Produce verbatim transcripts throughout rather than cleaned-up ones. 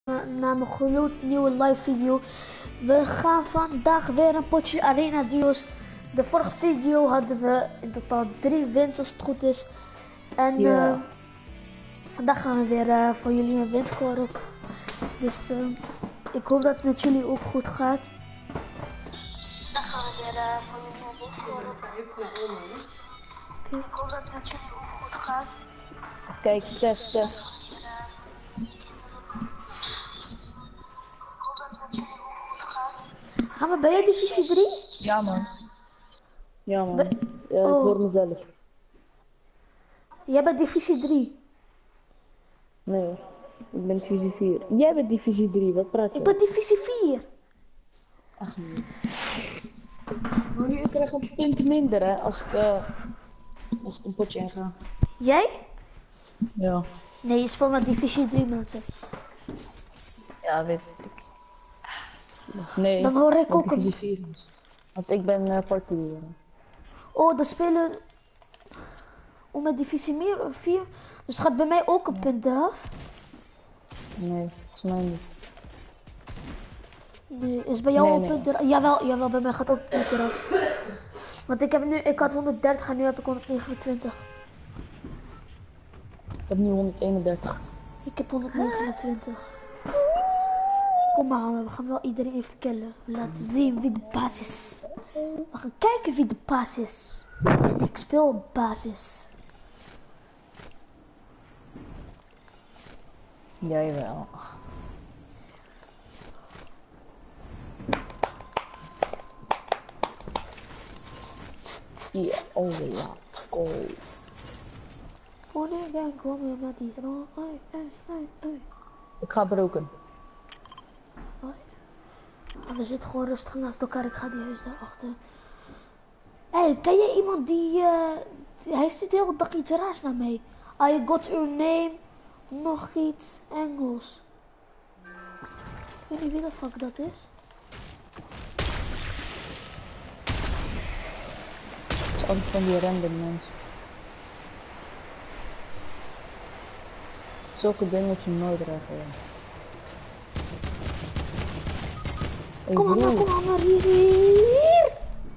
Naar mijn gloednieuwe live video. We gaan vandaag weer een potje arena duo's. De vorige video hadden we in totaal drie wins als het goed is. En yeah. uh, vandaag gaan we weer uh, voor jullie een win scoren. Dus uh, ik hoop dat het met jullie ook goed gaat. Vandaag gaan we weer uh, voor jullie een win scoren. Okay. Ik hoop dat het met jullie ook goed gaat. Kijk, test, test. Gaan we bij je divisie drie? Ja man. Ja man. Be ja, ik oh. hoor mezelf. Jij bent divisie drie? Nee, ik ben divisie vier. Jij bent divisie drie, wat praat je? Ik ben divisie vier. Ach nee. Maar nu, ik krijg een punt minder hè, als ik, uh, als ik een potje in ga. Jij? Ja. Nee, je speelt met divisie drie mensen. Ja, weet ik. Nee, dan hoor ik ook divisie vier. Want ik ben uh, particulier. Oh, dan spelen om met divisie vier. Dus gaat bij mij ook een punt eraf? Nee, volgens mij niet. Nee, is bij jou nee, een nee, punt eraf? Jawel, jawel, bij mij gaat ook een punt eraf. Want ik heb nu, ik had honderddertig en nu heb ik honderdnegenentwintig. Ik heb nu honderdeenendertig. Ik heb honderdnegenentwintig. Kom maar, we gaan wel iedereen even killen. We laten zien wie de baas is. We gaan kijken wie de baas is. En ik speel op basis. Jij wel. Ja, oh let's go. Ik ga broken. We zitten gewoon rustig naast elkaar, ik ga die huis daarachter. Hé, hey, ken je iemand die, uh, die... Hij stuurt heel de dag iets raars naar mij. I got your name, nog iets Engels. Ik weet niet wie de fuck dat is. Het is altijd van die random mensen. Zulke dingen moet je nooit regelen. Kom maar, kom maar, maar hier, hier.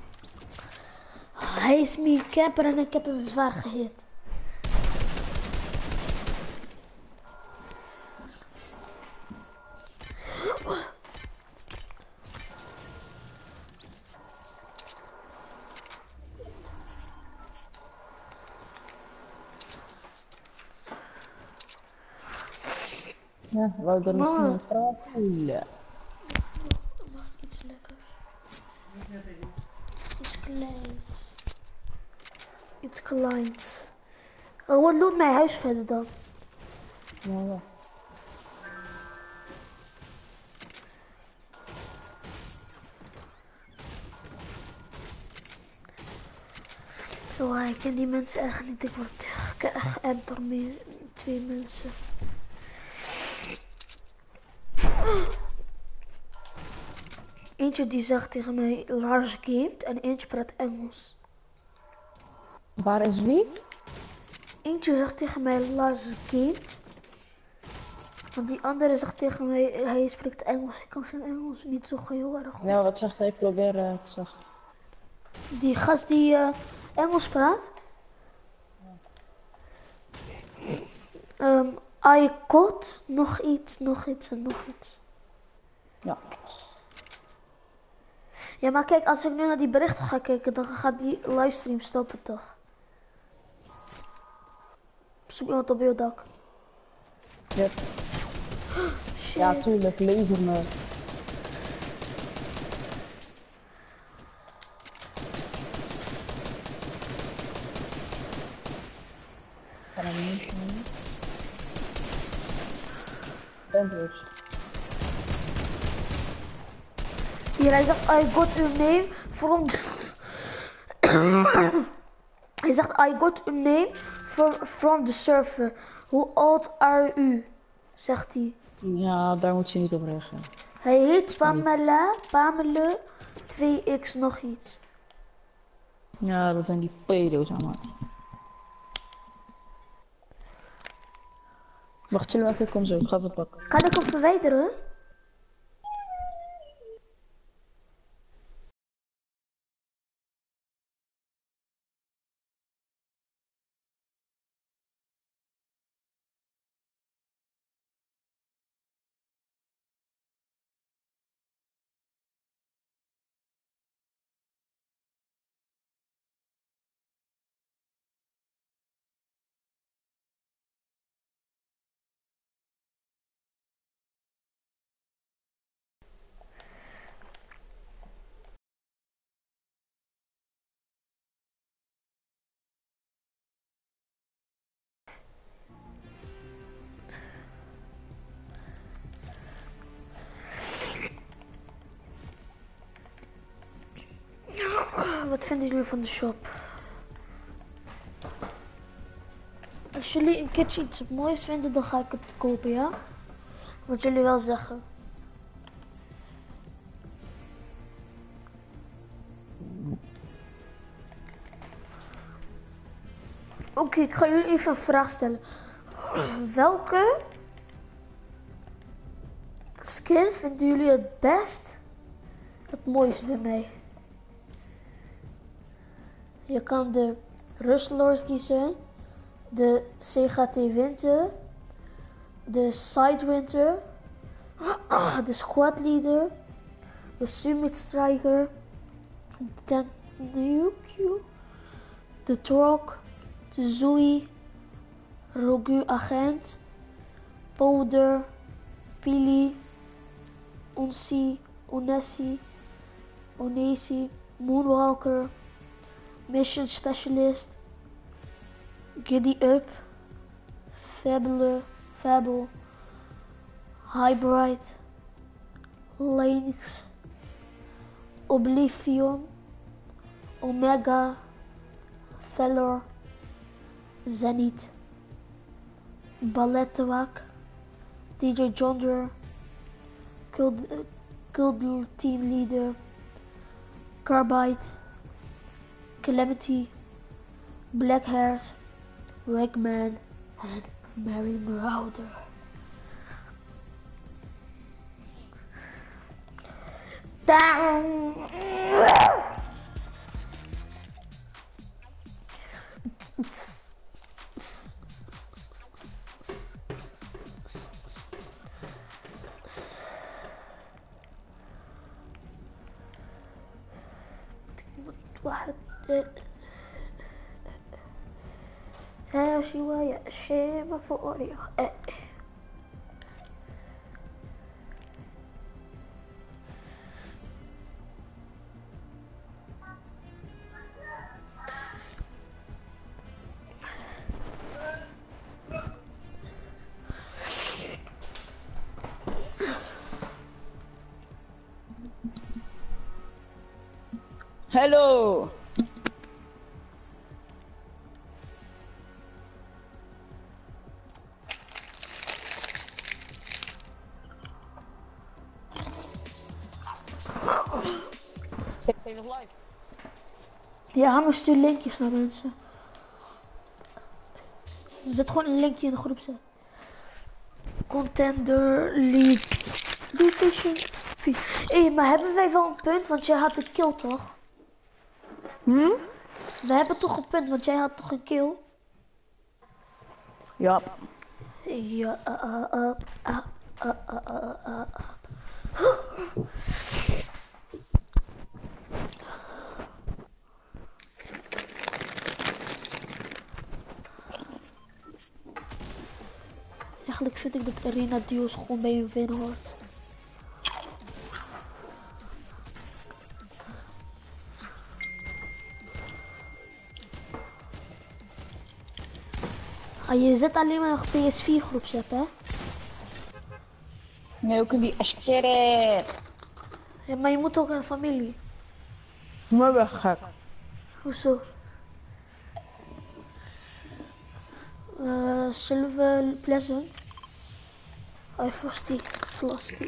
Hij is mijn camper en ik heb hem zwaar gehit. Ja, wou er nog iemand praten? Ja. Mag ik iets lekkers? Iets kleins. Iets kleins. Oh, wat doet mijn huis verder dan? Ja, ja. Zo, ik ken die mensen echt niet. Ik word echt echt door twee mensen. Eentje die zegt tegen mij Lars gamet en eentje praat Engels. Waar is wie? Eentje zegt tegen mij Lars gamet. Want die andere zegt tegen mij, hij spreekt Engels. Ik kan geen Engels, niet zo heel erg goed. Ja, wat zegt hij? Probeer uh, te zeggen. Die gast die uh, Engels praat. Um, I got nog iets, nog iets en nog iets. Ja. Ja, maar kijk, als ik nu naar die berichten ga kijken, dan gaat die livestream stoppen toch? Zoek iemand op je dak. Yep. Ja, tuurlijk, laser me. Kan hem niet doen. Bandage. Hier, hij zegt, I got your name from... Hij zegt, I got your name from, from the server. Hoe oud are you? Zegt hij. Ja, daar moet je niet op reageren. Hij heet Pamela, Pamela, twee x nog iets. Ja, dat zijn die pedo's allemaal. Wacht, zullen we even, ik kom zo, ik ga even pakken. Kan ik hem verwijderen? Wat vinden jullie van de shop? Als jullie een keertje iets moois vinden, dan ga ik het kopen, ja? Wat jullie wel zeggen. Oké, okay, ik ga jullie even een vraag stellen. Welke skin vinden jullie het best, het mooiste bij mij? Je kan de Rustlord kiezen, de C G T Winter, de Sidewinter, de Squad Leader, de Summit Striker, de Nuke, de Trog, de Zoe, Rogu Agent, Powder, Pili, Onsi, Onesi, Onesi, Moonwalker, Mission Specialist, Giddy Up, Fabler, Fable, Hybrid, Lynx, Oblivion, Omega, Valor, Zenith, Balletwak, D J Jondre, Cult Team Leader, Carbide, Calamity, Blackhairs, Wegman, en Mary Marauder. Down. واحد ها شوية شيبة فوقية. Hello. Ik ben nog live. Ja, maar stuur linkjes naar mensen. Zet gewoon een linkje in de groep zet. Contender League Division vier. Hé, hey, maar hebben wij wel een punt? Want jij had de kill toch? Hm? We hebben toch een punt, want jij had toch een kill? Ja. Ja, uh, uh, uh, uh, uh, uh, uh, uh. Eigenlijk vind ik dat Arena Duos gewoon bij een win hoort. Ah, je zet alleen maar een P S vier groep zetten, hè? Nee, ook in die Ashteret. Ja, maar je moet ook een familie. Maar weg gek. Hoezo? Uh, zullen we Pleasant? Oh, Frosty. Frosty.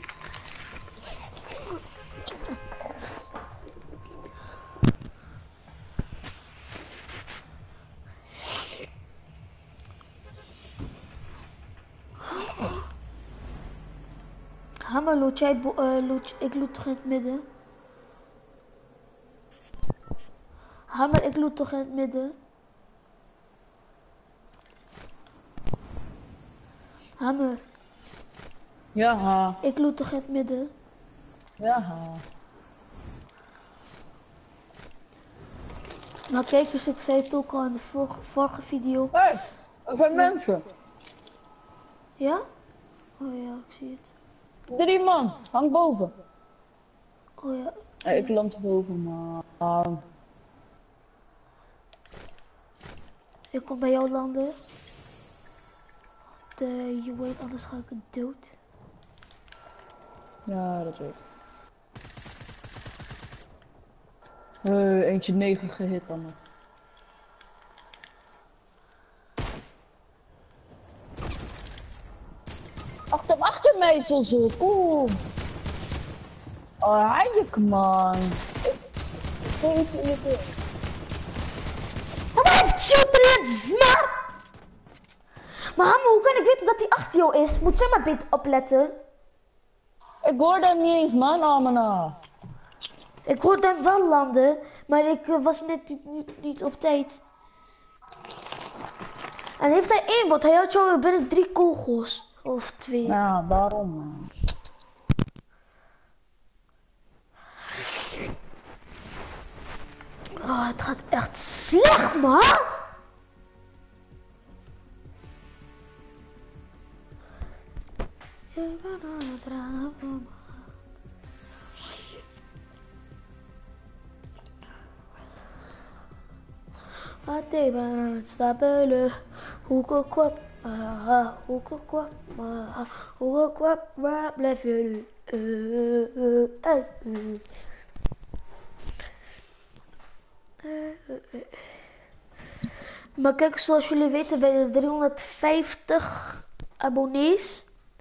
Hammer, loot jij, uh, loot, ik loot toch in het midden? Hammer, ik loot toch in het midden? Hammer. Ja. Ik loot toch in het midden? Ja. Nou kijk eens, ik zei het ook al in de vorige, vorige video. Hé, hey, er zijn mensen. Ja? Oh ja, ik zie het. Drie man, hang boven. Oh ja. Hey, ik land boven, maar... Uh... Ik kom bij jou landen. De, je weet, anders ga ik dood. Ja, dat weet ik. Hey, eentje negen gehit dan nog. Achter, achter mij zo zo. Oeh. Oh, eindelijk man. Ik weet iets in je keel. Wat children, maar! Maar Hammer, hoe kan ik weten dat hij achter jou is? Moet je maar beter opletten. Ik hoor hem niet eens man, Amana. Ik hoorde hem wel landen, maar ik uh, was net niet, niet, niet op tijd. En heeft hij één bot? Hij had jou binnen drie kogels. Of twee. Nou, daarom man. Oh, het gaat echt slecht, man. Ateba stabele hoekekwap aha hoekekwap aha hoekekwap waar blijf je nu maar kijk, zoals jullie weten bij de driehonderdvijftig abonnees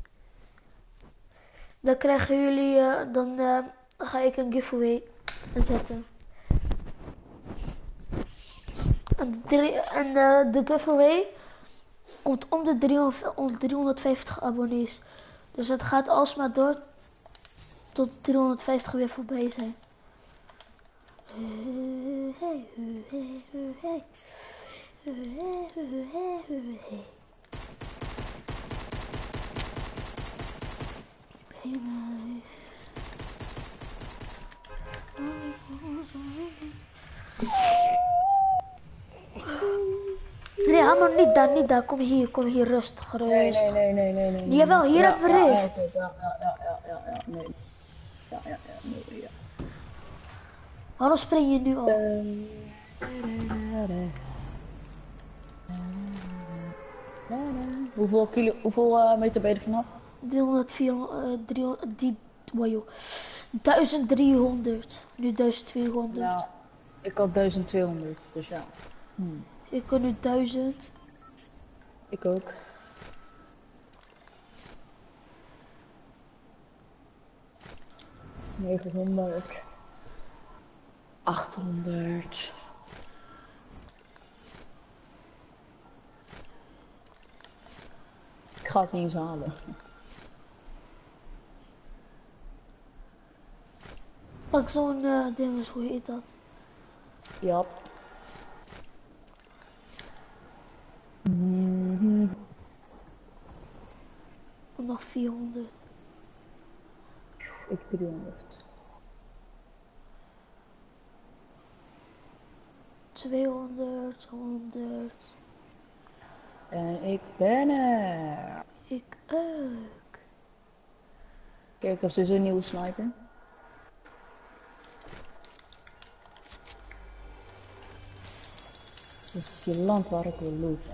dan krijgen jullie uh, dan uh, ga ik een giveaway zetten. En, de, drie, en uh, de giveaway komt om de driehonderdvijftig abonnees. Dus het gaat alsmaar door tot driehonderdvijftig weer voorbij zijn. Nee, Hammer, niet daar, niet daar. Kom hier, kom hier, rustig, rustig. Nee, nee, nee, nee, nee, nee. Jawel, hier ja, hebben we ja, rift. Ja, ja, ja, ja, ja, ja, nee. Ja, ja, ja, nee, ja. Waarom spring je nu al? Hoeveel kilo, hoeveel uh, meter ben je er vanaf? driehonderdvier, uh, driehonderd, die, wow, joh. duizend driehonderd, nu duizend tweehonderd. Ja, ik had duizend tweehonderd, dus ja. Hm. Ik kan nu duizend. Ik ook. negenhonderd. achthonderd. Ik ga het niet eens halen. Pak zo'n uh, ding, hoe heet dat? Ja. Mm-hmm. Nog vierhonderd. Ik driehonderd. tweehonderd, honderd. En ik ben er. Ik ook. Kijk, of ze is een nieuwe sniper. Dat is je land waar ik wil lopen.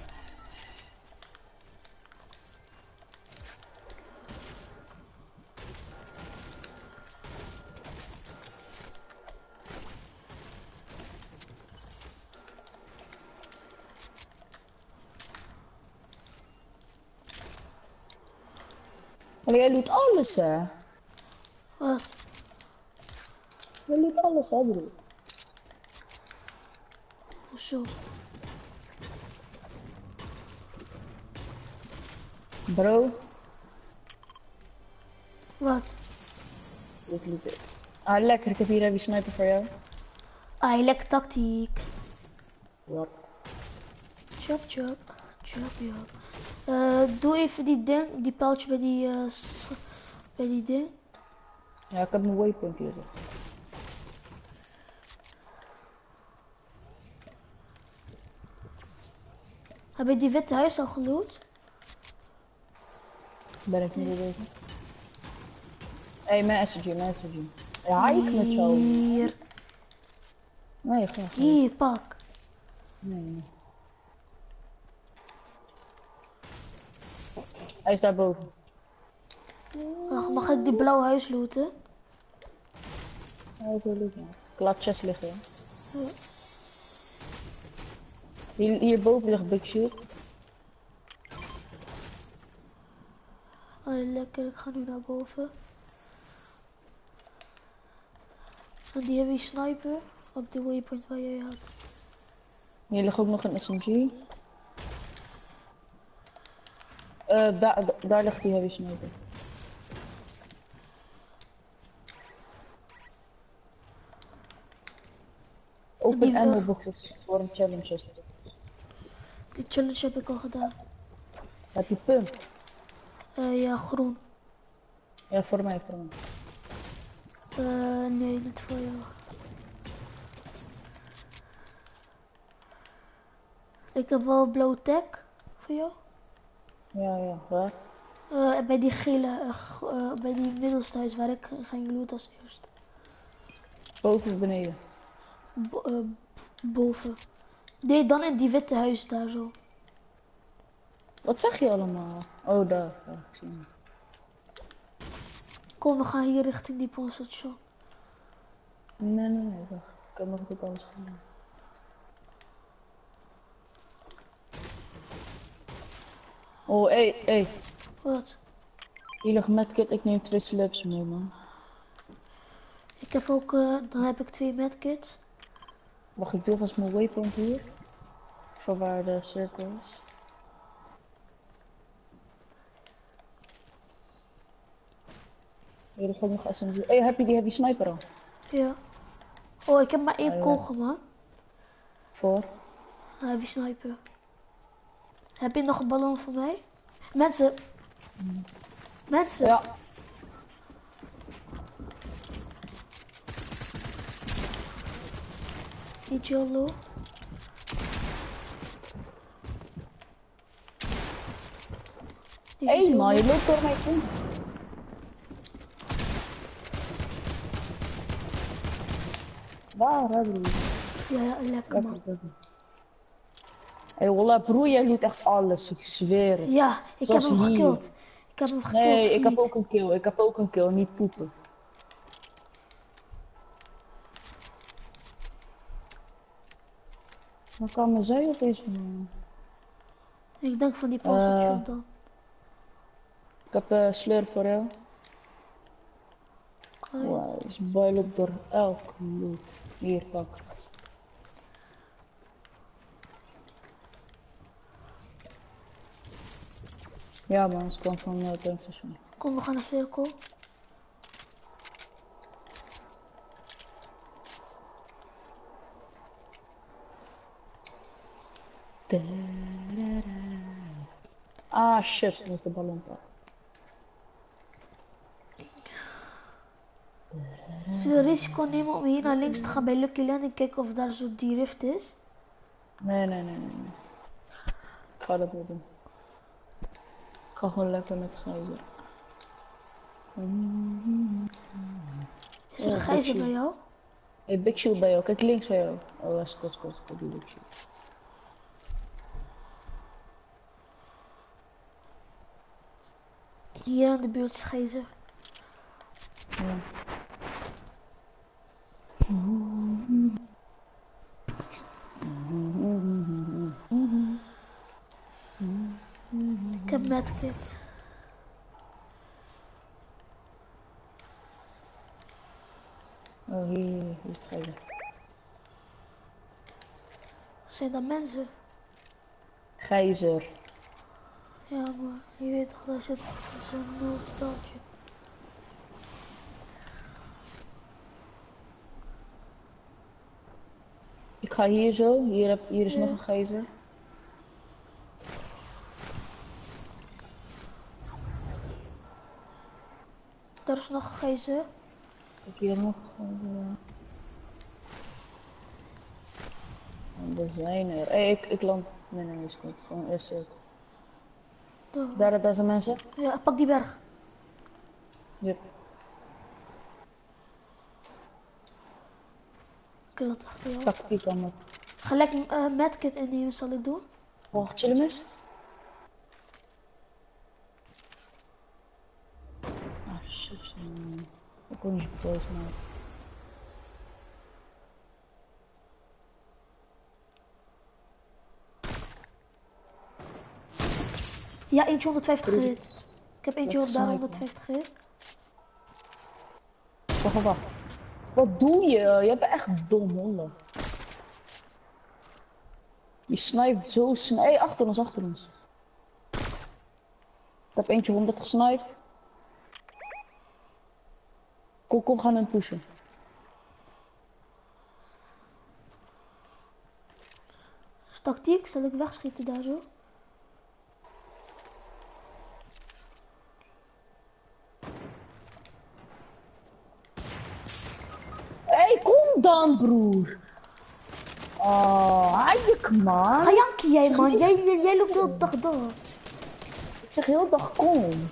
Maar jij doet alles, hè? Wat? Jij doet alles, hè, broer? Hoezo? Bro. Wat? Ik liet het. Ah, lekker. Ik heb hier een sniper voor jou. Ah, lekker tactiek. Ja. Chop, chop. Chop, chop. Uh, doe even die ding, die pijltje bij die, uh, bij die ding. Ja, ik heb mijn waypoint hier. Heb je die witte huis al geloot? Ben ik niet bewegen. Hé, hey, mijn S G, mijn S G. Ja, ik met jou. Hier. Nee, ga. Hier, pak. Nee, nee. Hij is daarboven. Wacht, mag ik die blauwe huis looten? Ja, ik wil het, ja. Ik laat chest liggen. Ja. Hier, hierboven ligt Big Shield. Oh, lekker, ik ga nu naar boven. En die heavy sniper op de waypoint waar jij had. Hier ligt ook nog een S M G. Uh, daar, da daar ligt die heavy sniper. Open ammo boxes voor een challenge. Die challenge heb ik al gedaan. Heb je punt? Uh, ja, groen. Ja, voor mij, voor mij. Uh, nee, niet voor jou. Ik heb wel blauwe tag voor jou. Ja, ja, waar? Uh, bij die gele, uh, uh, bij die middelste huis waar ik ging looten als eerst. Boven of beneden? Bo uh, boven. Nee, dan in die witte huis daar zo. Wat zeg je allemaal? Oh, daar. Ja, ik zie hem. Kom, we gaan hier richting die pompstation. Nee, nee, nee, wacht. Ik heb nog wat anders gezien. Oh, hé, hey, hé. Hey. Wat? Hier ligt medkit, ik neem twee slaps mee, man. Ik heb ook, uh, dan heb ik twee medkits. Wacht, ik doe vast mijn waypoint hier. Voor waar de cirkel is. Hier ligt ook nog S M G. Hé, hey, heb je die heavy sniper al? Ja. Oh, ik heb maar één ah, ja. kogel, man. Voor? Heavy sniper. Heb je nog een ballon voor mij? Mensen. Hmm. Mensen. Ja. Niet YOLO. Hé hey, man, je loopt door mij heen. Waar hebben we? Ja, ja, lekker man. Hé, hey, wallah broer, jij doet echt alles, ik zweer het. Ja, ik Zoals heb hem hier. gekild. Ik heb hem gekild. Nee, ik heb niet. ook een kill, ik heb ook een kill, niet poepen. Waar komen zij opeens van? Ik denk van die pompstation uh, dan. Ik heb een uh, slurp voor jou. Right. Wow, het is boilen door elk loot. Hier, pak. Ja man, ze kwam van het uh, tankstation. Kom, we gaan naar cirkel. Ah shit, dat is de ballon. Zullen we risico nemen om hier naar links te gaan bij Lucky Land en kijken of daar zo die rift is? Nee, nee, nee, nee. Ik ga dat niet doen. Ik ga gewoon lekker met gijzer. Is er een oh, gijzer bij jou? Hey, Big Shield bij jou. Kijk links bij jou. Oh, dat is kort, kort, kort, Big Shield. Hier aan de buurt is gijzer. Ja. Ik heb medkit. Oh, hier, hier, hier is het gijzer. Zijn dat mensen? Gijzer. Ja, maar je weet toch dat je zo'n noodstadje. Ik ga hier zo. Hier, heb, hier is Ja. nog een gijzer. Daar is nog een gijzer. Ik hier nog. Uh, en er zijn er. Hey, ik, ik land. Nee, nee, is goed. Gewoon eerst zit. Daar, daar zijn mensen. Ja, pak die berg. Yep. Ik laat achter jou. Tactiek allemaal. Gelijk een uh, medkit innemen zal ik doen. Oh, chillen mis. Ah, shit. Man. Ik kon niet boos maken. Ja, eentje honderdvijftig gehit. Ik heb eentje Dat op daar sniper. honderdvijftig gehit. Wacht, wacht. Wat doe je? Je hebt echt dom honden. Je snijpt zo snel. Hé, hey, achter ons, achter ons. Ik heb eentje honderd gesniped. Kom, kom, gaan hun pushen. Tactiek, zal ik wegschieten daar zo? Hé, hey, kom dan, broer. Oh, eigenlijk man. Ga jankie jij man, jij, jij, jij loopt de hele dag door. Ik zeg heel dag kom.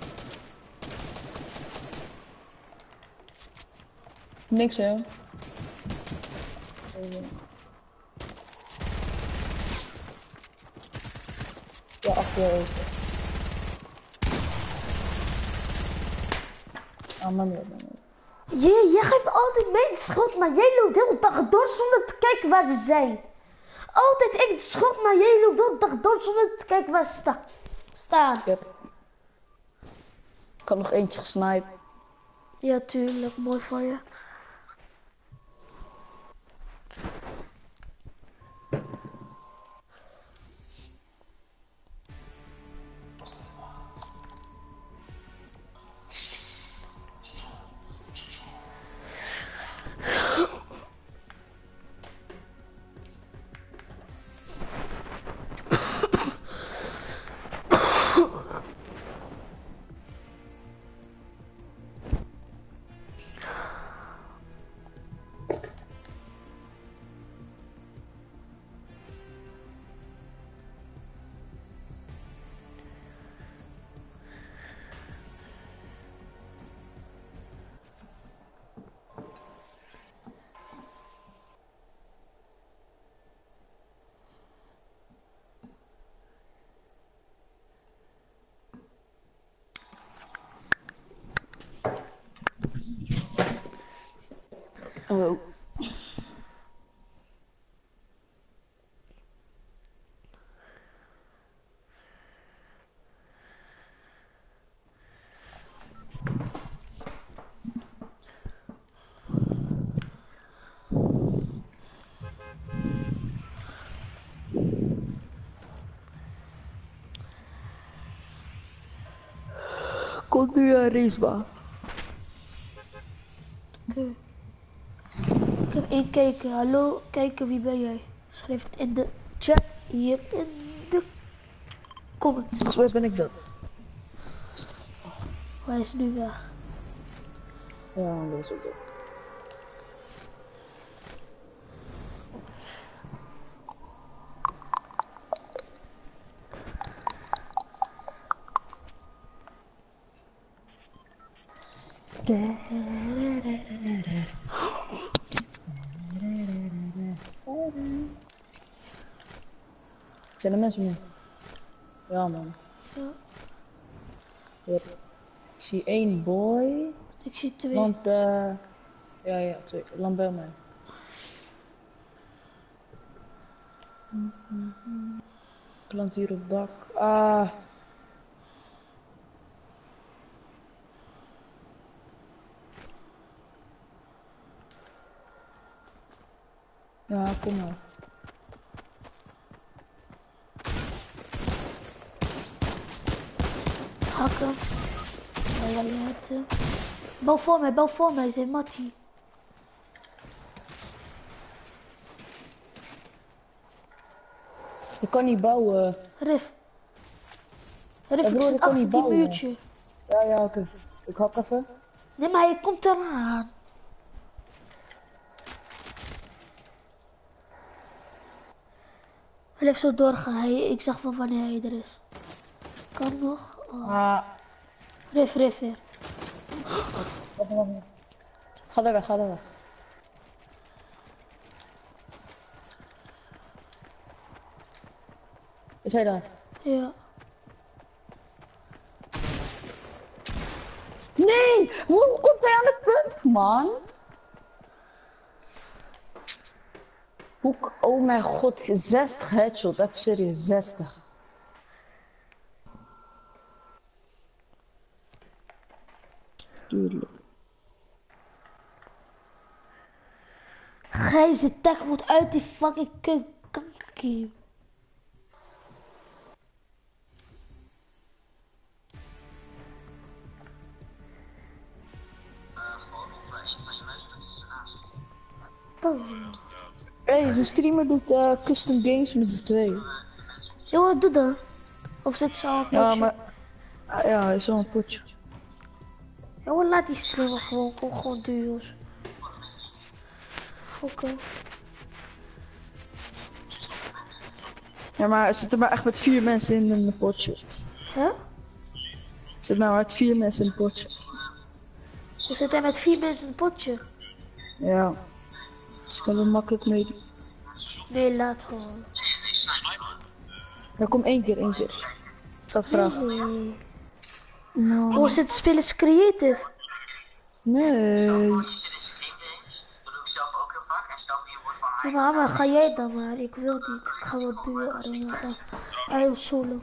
Niks hè. Ja, achter je ook. Ah, man, man. Je, jij geeft altijd mij de schuld, maar jij loopt de hele dag door zonder te kijken waar ze zijn. Altijd ik de schuld, maar jij loopt de hele dag door zonder te kijken waar ze sta staan. Yep. Ik had nog eentje gesniped. Ja, tuurlijk, mooi van je. Oh. Komt nu aan Risma. Oké. Ik heb één kijken. Hallo, kijken, wie ben jij? Schrijf het in de chat, hier in de comments. Volgens mij ben ik dat. Hij is nu weg. Ja, dat is ook dat. Zijn er mensen mee? Ja man. Ja. Yep. Ik zie één boy. Ik zie twee. Want uh, ja ja twee. Land bij mij. Plant hier op het dak. Ah. Ja, kom maar. Hakken. Ja, je hebt, uh... Bel voor mij, bel voor mij, zei Mattie. Ik kan niet bouwen. Rif. Rif, Ja, ik broer, zit ik kan achter niet die bouwen. muurtje. Ja, ja, oké. Ik hak even. Nee, maar hij komt eraan. Hij heeft zo doorgaan. Hij, ik zag van wanneer hij er is. Kan nog. Oh. Ah, Rif, Rif weer. wacht, wacht, wacht. Ga daar weg, ga daar weg. Is hij daar? Ja. Nee! Hoe komt hij aan de pump, man? Hoe, oh mijn god, zestig headshot, even serieus, zestig. Tuurlijk. Grijze tech moet uit die fucking kut kankergame. Dat is hem. Hé, hey, zo'n streamer doet uh, custom games met z'n tweeën. Yo, doe dan. Of zit zo een potje? Ja, maar... Ah, ja, hij is wel een potje. Yo, laat die streamer gewoon. Kom gewoon duo's. Oké. Okay. Ja, maar er zitten maar echt met vier mensen in een potje. Hè? Huh? Er zitten nou met vier mensen in een potje. Hoe zit hij met vier mensen in een potje? Ja. Dus ik kan er makkelijk mee. Nee, laat gewoon. Ja, kom één keer, één keer. Ik ga vragen. Nee. No. Hoe zit spelers creative? Nee. Ja, maar Amma, ga jij dan maar. Ik wil niet. Ik ga wel duo arena gaan. Hij wil solo. Nee,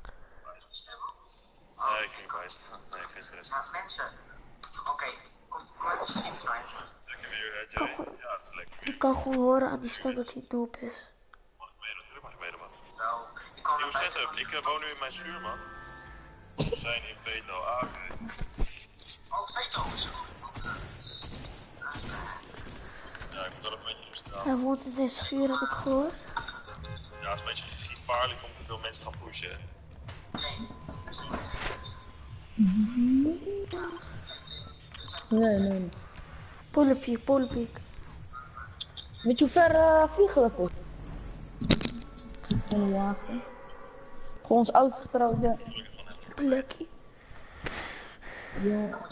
ik ging niet bijstaan. Nee, geen stress. Maar mensen, oké, kom maar op stream zijn. Lekker weer, hè, Joey? Ja, het is lekker weer. Ik kan gewoon horen aan die stem dat hij doop is. Mag ik meedoen? Tuurlijk mag ik meedoen, man. Nou, ik kan Nieuw er buiten. setup. Ik uh, woon nu in mijn schuur, man. We zijn in Veto. Ah, oké. Oh, Veto. Ja, ik moet wel even een beetje rustig aan. Hij woont in zijn schuur, heb ik gehoord. Ja, het is een beetje gevaarlijk om te veel mensen te gaan pushen, hè. Nee, nee. Polepiek, polepiek. Weet je hoe ver uh, vliegen dat is? In de wagen. Gewoon ons auto getrouwd, ja. Plekkie. Ja.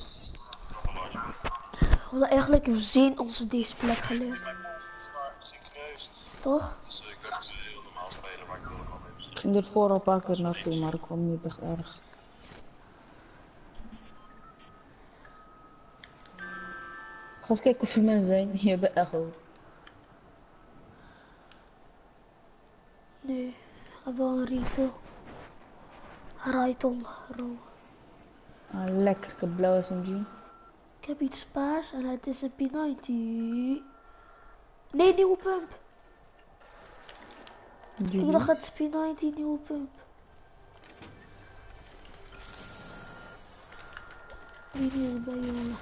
We hadden eigenlijk zin onze deze plek geleerd. Zwaar ziek geweest. Toch? Dus uh, ik dacht ze heel normaal spelen, maar ik wilde gewoon even Ik ging er voor al een paar keer naartoe, maar ik kwam niet echt erg. Ga eens kijken of er mensen zijn. Je bent echo. Nee, wel een retail. Raiton, ro. Ah, lekker, ik heb blauwe S M G. Ik heb iets paars en het is een P negentig. Nee, nieuwe pump. Ik dacht het is P negentig nieuwe pump. Wie is het bij jongen?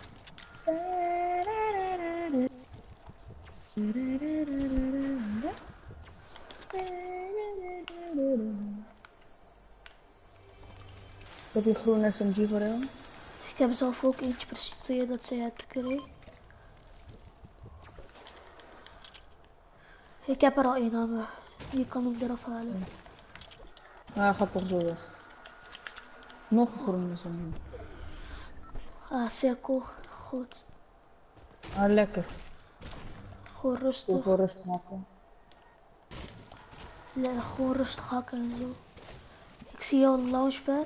Heb je groen S M G voor hem? Ik heb zelf ook eentje precies toen je dat zei uit kreeg. Ik heb er al één aan me. Je kan hem eraf halen. Ah, hij gaat toch zo weg. Nog een groen S M G. Ah, cirkel. Goed. Ah, lekker. Gewoon Goed rustig. voor rust maken. Ja, gewoon rustig hakken en zo. Ik zie jou een launchpad.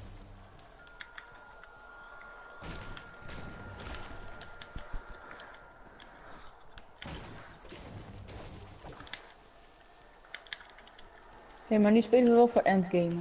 Hé, hey, maar nu spelen we wel voor endgame.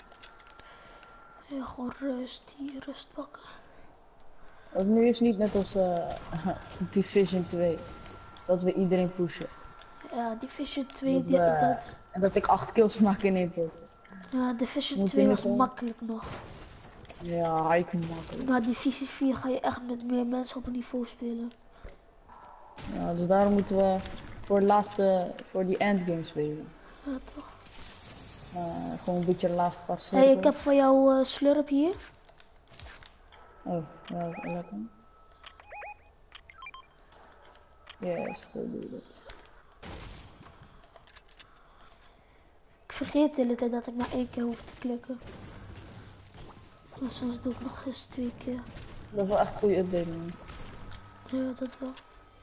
Ja, gewoon rust, die rust pakken. Want nu is niet net als uh, Division twee. Dat we iedereen pushen. Ja, Division twee, Dat die, we- dat. En dat ik acht kills maak in één pot. Ja, Division Moet twee je was niet, hè? makkelijk nog. Ja, hij kan makkelijk. Maar Divisie vier ga je echt met meer mensen op een niveau spelen. Ja, dus daarom moeten we voor de laatste, voor die endgame spelen. Ja, toch? Uh, gewoon een beetje laatst pas. Hé, hey, ik heb voor jou uh, slurp hier. Oh, ja, lekker. Yes, zo doe je het. Ik vergeet de hele tijd dat ik maar één keer hoef te klikken. Maar soms doe ik nog eens twee keer. Dat is wel echt een goede update, man. Ja, dat wel.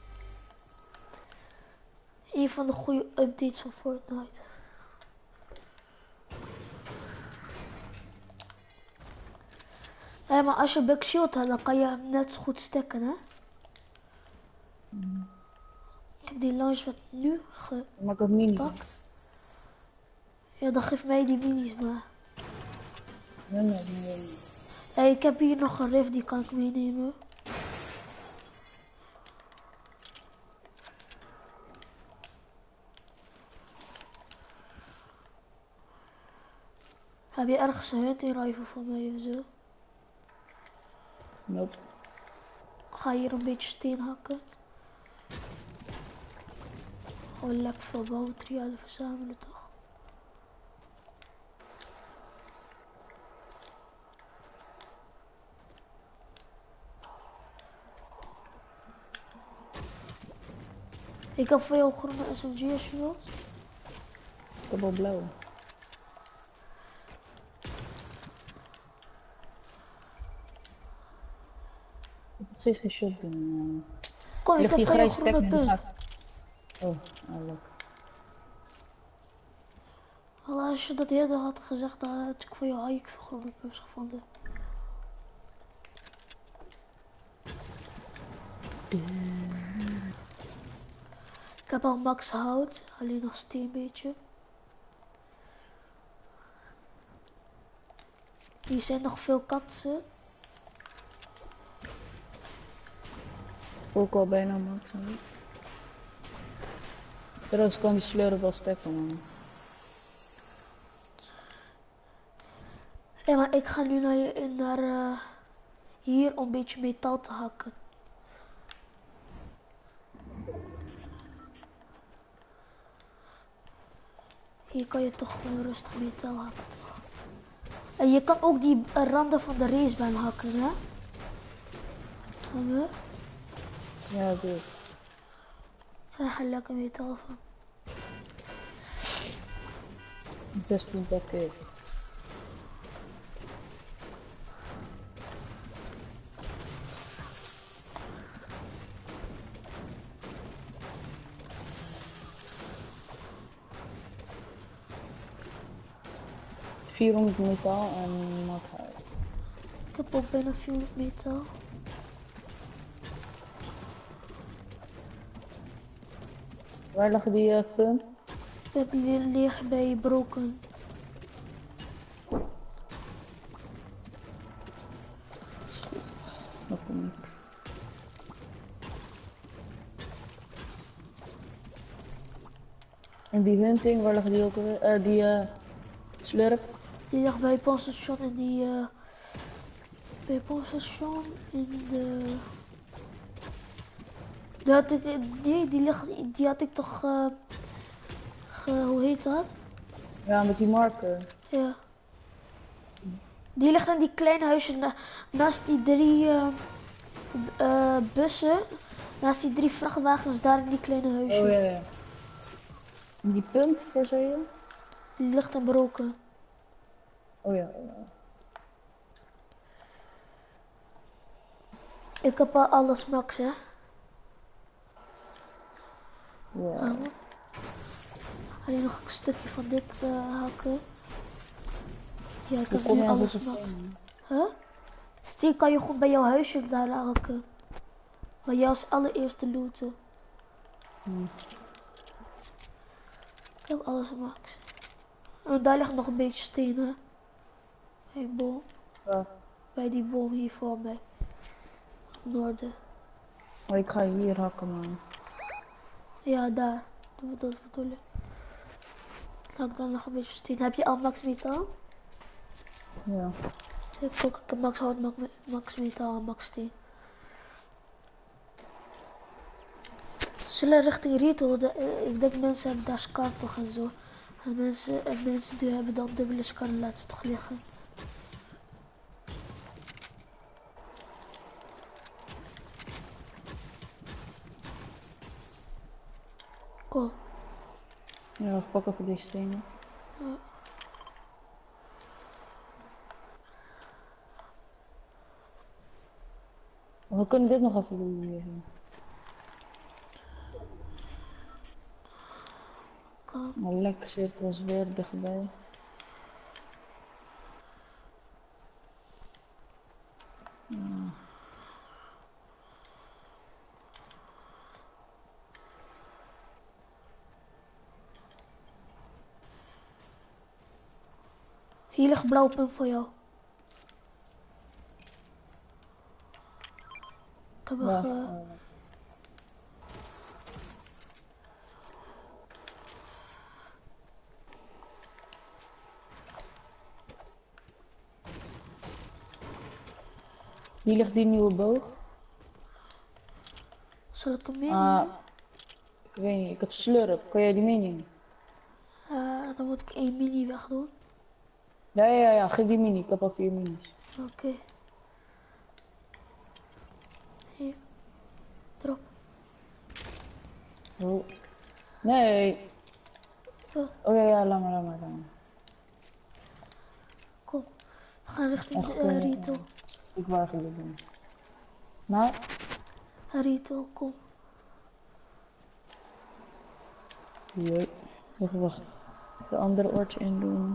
Een van de goede updates van Fortnite. Ja, maar als je Bug Shield hebt, dan kan je hem net zo goed stekken, hè? Mm. Ik heb die launchpad nu gepakt. Maar ik heb mini. Ja, dan geef mij die minis maar. Nee, nee, nee. Hé, hey, ik heb hier nog een rift, die kan ik meenemen. Heb je ergens een hunting rifle voor mij of zo? Nope. Ik ga hier een beetje steen hakken. Gewoon lekker veel bouwmaterialen verzamelen toch? Ik heb voor jou groene S M G als je wilt. Ik heb wel blauw. Ik heb precies geen shotgun. Kom, ik ligt heb die voor jou grijs groene stek punt. Oh, oh, leuk. Al als je dat eerder had gezegd, dan had ik voor jou had ik groene punt gevonden. Ik heb al max hout, alleen nog steen een beetje. Hier zijn nog veel kansen. Ook al bijna max. Trouwens kan die slurp wel stekken, man. Ja, maar ik ga nu naar, je, naar uh, hier om een beetje metaal te hakken. Hier kan je toch gewoon rustig metaal hakken. Toch? En je kan ook die uh, randen van de racebaan hakken, hè? Gaan we? Ja, goed. Ik krijg er lekker metaal van. zestig dakken. vierhonderd metaal en mat hout. Ik heb ook bijna vierhonderd metaal. Waar lag die uh, pump? Ik heb die liggen bij broken. Dat komt niet. En die hunting, waar lag die ook weer? Uh, die uh, slurp? Die lag bij het pompstation en die uh, bij het pompstation in de... Die had ik, nee, die, ligt, die had ik toch, uh, ge, hoe heet dat? Ja, met die marker. Ja. Die ligt in die kleine huisje na, naast die drie uh, uh, bussen, naast die drie vrachtwagens daar in die kleine huisje. Oh ja, ja. Die pump, waar zei je? Die ligt in broken. Oh ja, oh ja. Ik heb al alles max, hè. Wow. Ja. Alleen nog een stukje van dit uh, hakken. Ja, ik Hoe heb kom nu je aan alles zoveel max. stenen? Huh? Steen kan je gewoon bij jouw huisje daar hakken. Maar jij als allereerste looten. Hmm. Ik heb alles max. En daar ligt nog een beetje steen, hè. Bij boom. Ja. Bij die boom hier voor mij. Noorden. Oh, ik ga hier hakken, man. Ja, daar. Dat bedoel ik. Hak dan nog een beetje steen. Heb je al max metaal? Ja. Ik ook. Ik heb max hout, max, max metaal en max steen. Zullen richting Rito, de, ik denk mensen hebben daar scar toch en zo. En mensen, en mensen die hebben dan dubbele scannen laten toch liggen. Kom. Ja, ik pak even die stenen. Ja. We kunnen dit nog even doen hier. Kom. Maar lekker zit was weer dichtbij. Ja. Hier ligt blauwe punt voor jou. Ik heb Ja, een ge... uh, hier ligt die nieuwe boog. Zal ik hem mee? Ah, ik weet niet, ik heb slurp. Kan jij die meenemen? Uh, dan moet ik één mini wegdoen. Ja, ja, ja, geef die mini. Ik heb al vier minis. Oké. Okay. Hier. Drop. Oh. Nee. Oh, Oh ja, ja, laat maar, laat maar, laat maar. kom. We gaan richting de Echt, uh, uh, retail. Ik wou jullie doen. Nou, Retail, kom. jee. Wacht, wacht. De andere oortje in doen.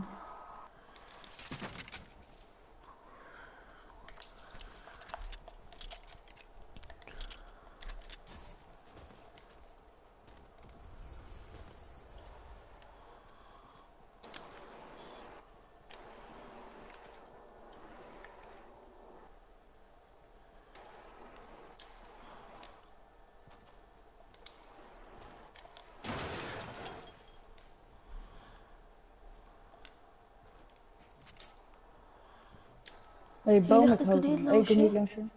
Hé, hey, bouw ligt met een hout, man. Hey, grenade ik kom niet loosje. langs je.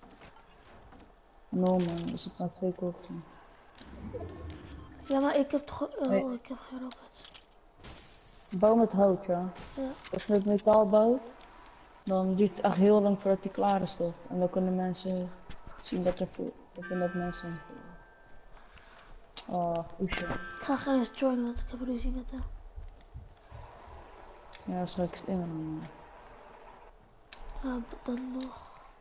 No man, er zit maar twee kogeltjes in. Ja, maar ik heb toch... Oh, Nee. ik heb geen rocket. Bouw met hout, ja. Ja. Als je met metaal bouwt, dan duurt het echt heel lang voordat die klaar is toch. En dan kunnen mensen zien dat er voor, of er net mensen zijn. Oh, oesje. Ik ga geen eens joinen, want ik heb ruzie met hem. Ja, straks in dan. Ja, dan nog.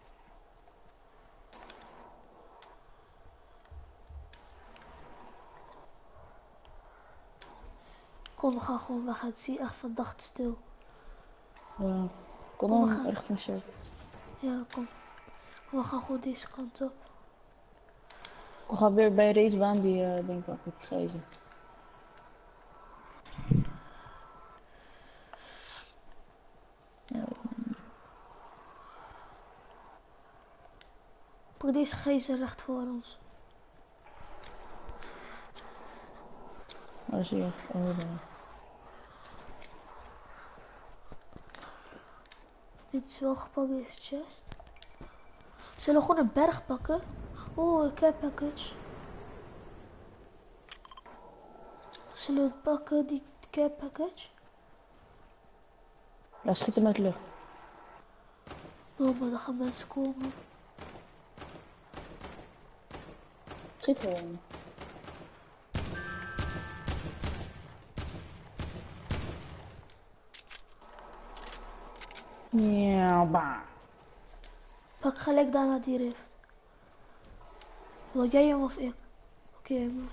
Kom, we gaan gewoon weg. Het zie echt verdacht stil. Ja, kom Kom, we dan gaan. richting zo. Ja, kom. We gaan gewoon deze kant op. Ik ga weer bij deze baan die uh, denk ik heb gegeven. Pak deze geesten recht voor ons. Waar zie je? Oh, daar. Dit is wel gepakt, deze chest. Zullen we gewoon een berg pakken? Oh, een care package. Zullen we het pakken, die care package? Ja, schiet hem uit de lucht. Oh, maar dan gaan mensen komen. Schiet gewoon. Ja, ba. Pak gelijk daarna die rift. Wil jij hem of ik? Oké, okay, man.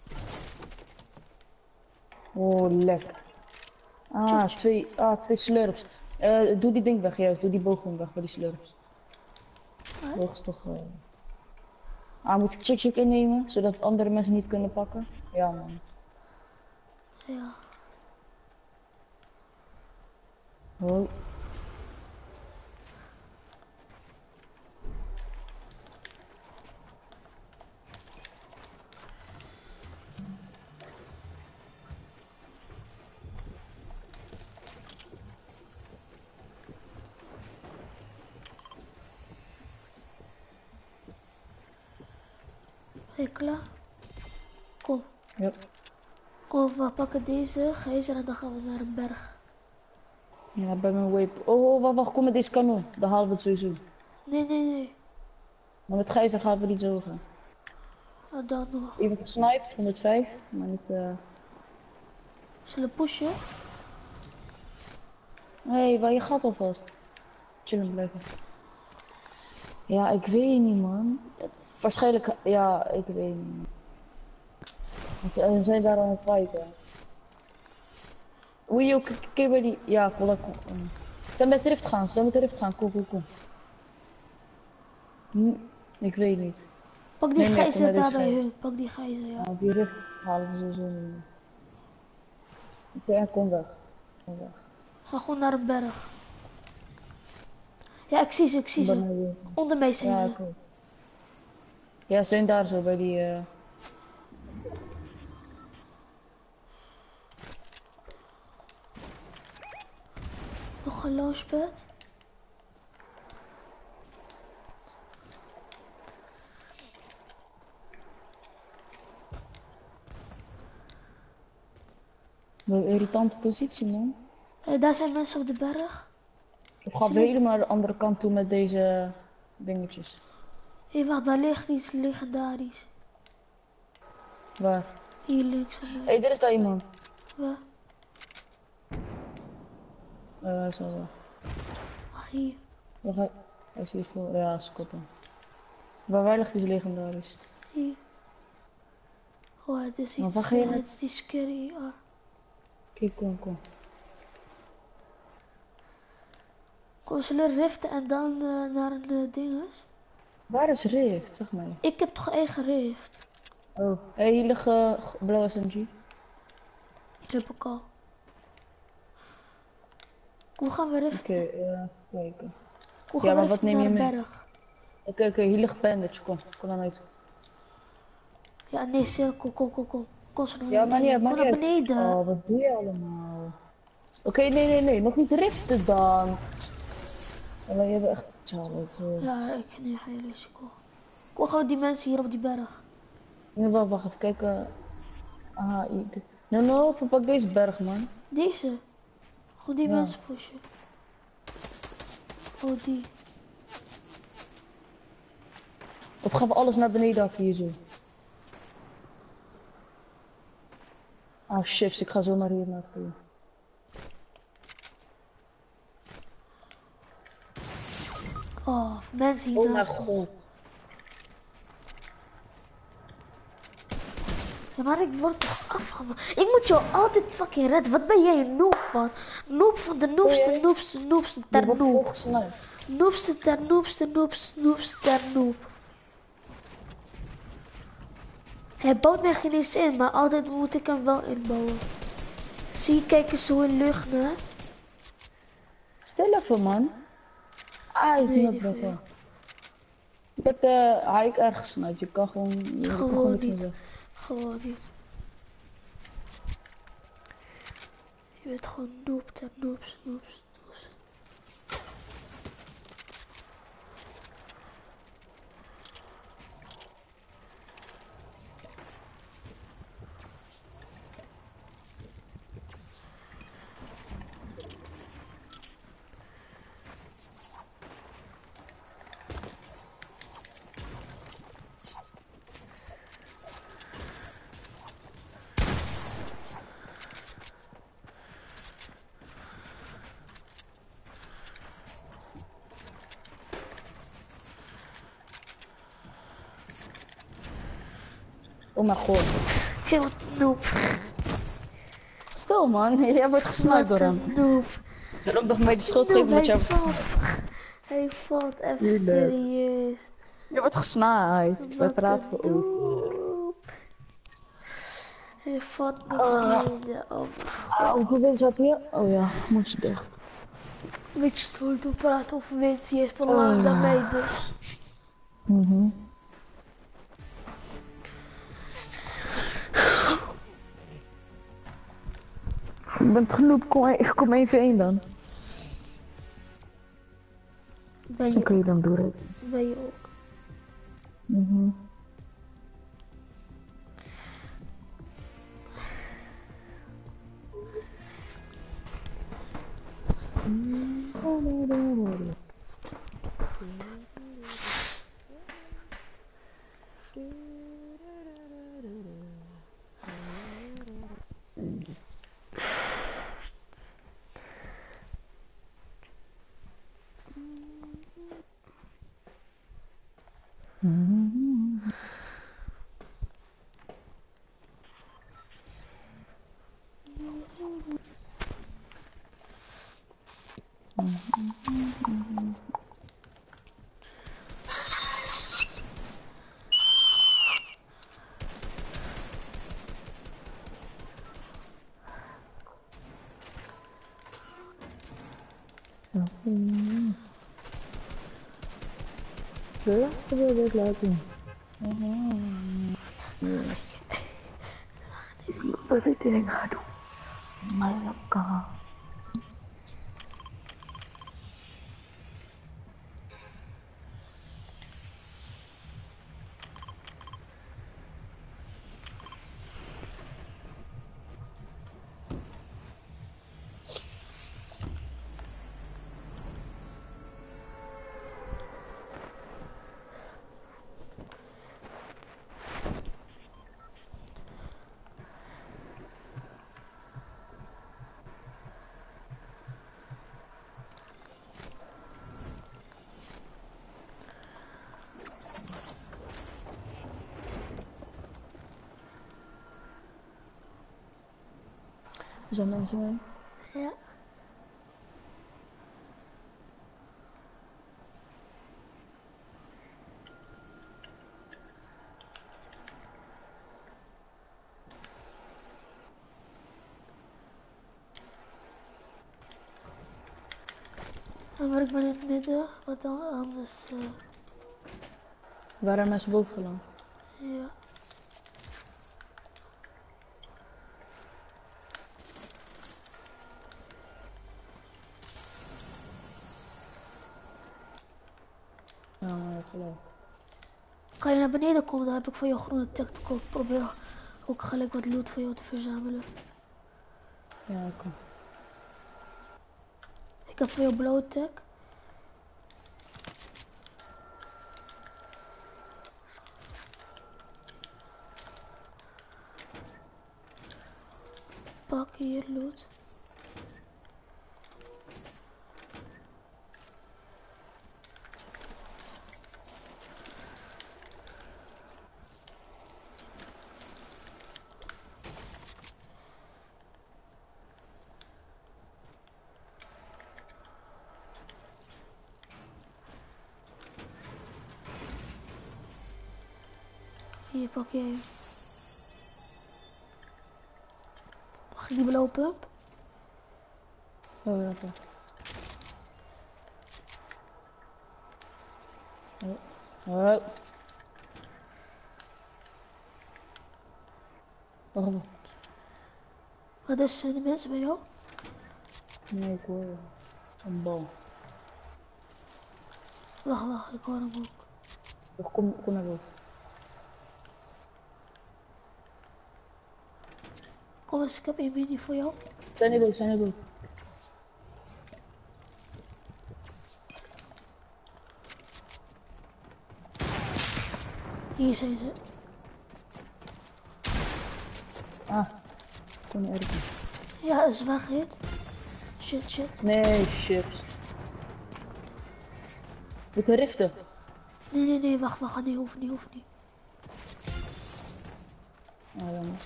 Oh, lekker. Ah, twee, ah, twee slurps. Uh, doe die ding weg, juist. Doe die boog weg voor die slurps. Boog is toch... Uh... Ah, moet ik chick chick innemen, zodat andere mensen niet kunnen pakken? Ja, man. Ja. Oh. Ben je klaar? Kom. Ja. Kom, Kom, we pakken deze gijzer en dan gaan we naar een berg. Ja, bij mijn wape. Oh, oh, wacht, wacht, kom met deze kanon. Dan halen we het sowieso. Nee, nee, nee. Maar met gijzer gaan we niet zo gaan. Oh, dan nog. Iemand gesniped, honderdvijf. Maar niet, eh... Zullen we pushen? Hé, hey, waar je gaat alvast. Chillen blijven. Ja, ik weet niet, man. Waarschijnlijk, ja, ik weet niet. Want uh, zijn daar aan het fighten. Hoe je ook een keer bij die... Ja, kom, kom. kom. Zijn met drift gaan, zijn met drift gaan. Kom, kom, kom. Hm, ik weet niet. Pak die Nee, nee, kom gijzer met daar deze bij gijzer. hun. Pak die gijzer, ja. Ja, die rift halen we sowieso niet meer. Oké, okay, kom weg. Kom weg. Ga gewoon naar een berg. Ja, ik zie ze, ik zie ze. Dan, uh, Onder mij zijn ja, ze. ik ook. Ja, ze zijn daar zo bij die... Uh... Nog een launchpad. Wat een irritante positie, man. Hey, daar zijn mensen op de berg. Of gaan we helemaal naar de andere kant toe met deze dingetjes? Hé, hey, wacht, daar ligt iets legendarisch. Waar? Hier links van Hé, mij. hey, dit is daar iemand. Waar? Uh, hij is al wel. Wacht, hier. Wacht, hij, hij is hier voor. Ja, Scotten. Waar wij ligt is legendarisch. Hier. Oh, het is Maar iets, waar ga je uh, met- het is die scary. Ah. Kijk, kom, kom. Kom, we zullen riften en dan uh, naar een uh, dinges. Waar is Rift? Zeg maar. Ik heb toch eigen rift? Oh. Hé, hey, hier ligt uh, blauwe S M G. Dat heb ik al. Hoe gaan we riften? Oké, okay, uh, kijken. Hoe ja, gaan we maar wat riften neem naar je een mee? berg? Oké, okay, oké, okay, hier ligt bandage. Kom, kom naar mij toe. Ja, nee, cirkel, kom, kom, kom. Kom zo naar Ja, maar niet uit, beneden. maar Kom niet naar uit. beneden. Oh, wat doe je allemaal? Oké, okay, nee, nee, nee. Nog niet riften dan. Maar je hebt echt... Zo, Ja, ik neem geen risico. Hoe gaan we die mensen hier op die berg? nee, wacht, wacht even kijken. Ah, dit. No, no, pak deze berg, man. Deze? Gewoon die Ja. mensen pushen. Oh, die. Of gaan we alles naar beneden hakken hier zo? Ah, chips, ik ga zomaar hier naartoe. Oh, mensen hier Oh mijn naast ons. god. Ja, maar ik word toch afgemaakt. Ik moet jou altijd fucking redden. Wat ben jij een noob, man? Noob van de noobste, jij? noobste, noobste Je ter wordt noob. volgesniped. Noobste ter noobste, noobste, noobste ter noob. Hij bouwt mij geen eens in, maar altijd moet ik hem wel inbouwen. Zie je, kijk eens zo in lucht, hè? Stil even, man. Ah, ik Nee, ben niet het veel. wel. Je bent uh, hike ergens gesniped. Je kan gewoon... Je kan Gewoon gewoon niks meer niet. zeggen. Gewoon niet. Je bent gewoon noob ter noobs, noobs, noobs. Oh mijn god. Heel wat noob. Stil, man. Jij wordt gesniped door Wat hem. een noob. Daarom nog mij de schuld Noob, geven dat jij hij wordt valt. gesniped. Hij valt even Tuurlijk. serieus. Je wordt gesniped. Wij Wat praten een we over. noob. Hij valt nog Ah. beneden. Oh, Ah, hoeveel winst had hier? Oh ja, moet je dicht. weet je stoer doen praten over winst. Die is belangrijk dan mij dus. Mhm. Ik ben genoeg, kom, ik kom even één dan. Ben Dan kun je, je dan door. ben je ook. Mhm. Laten we dit laten. Wat ik ding ga doen. Malaka. Zijn mensen mee? Ja. En maar ik ben in het midden, wat dan anders. Uh... Waren mensen boven geland? Ja. Ja, maar gelijk. Kan je naar beneden komen, dan heb ik voor je groene tech te koop. Probeer ook gelijk wat loot voor jou te verzamelen. Ja, oké. Ik heb voor jou blauwe tech. Pak hier loot. Hier pak jij. Mag ik die blauwe pump? Oh ja, oké. Oh. Oh. Waarom? Wat is er de mensen bij jou? Nee, ik hoor een bal. Wacht, wacht, ik hoor hem ook. Kom, kom naar boven. Kom eens, ik heb een mini voor jou. Zijn er boven, zijn er boven. Hier zijn ze. Ah, kon niet ergens. Ja, is weggehit. Shit, shit. Nee, shit. Moet er riften? Nee, nee, nee, wacht, wacht, nee, hoeft niet, hoeft niet. Ah, jammer.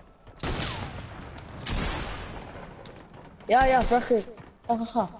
Ja, ja, is weggehit. Ga, ga, ga.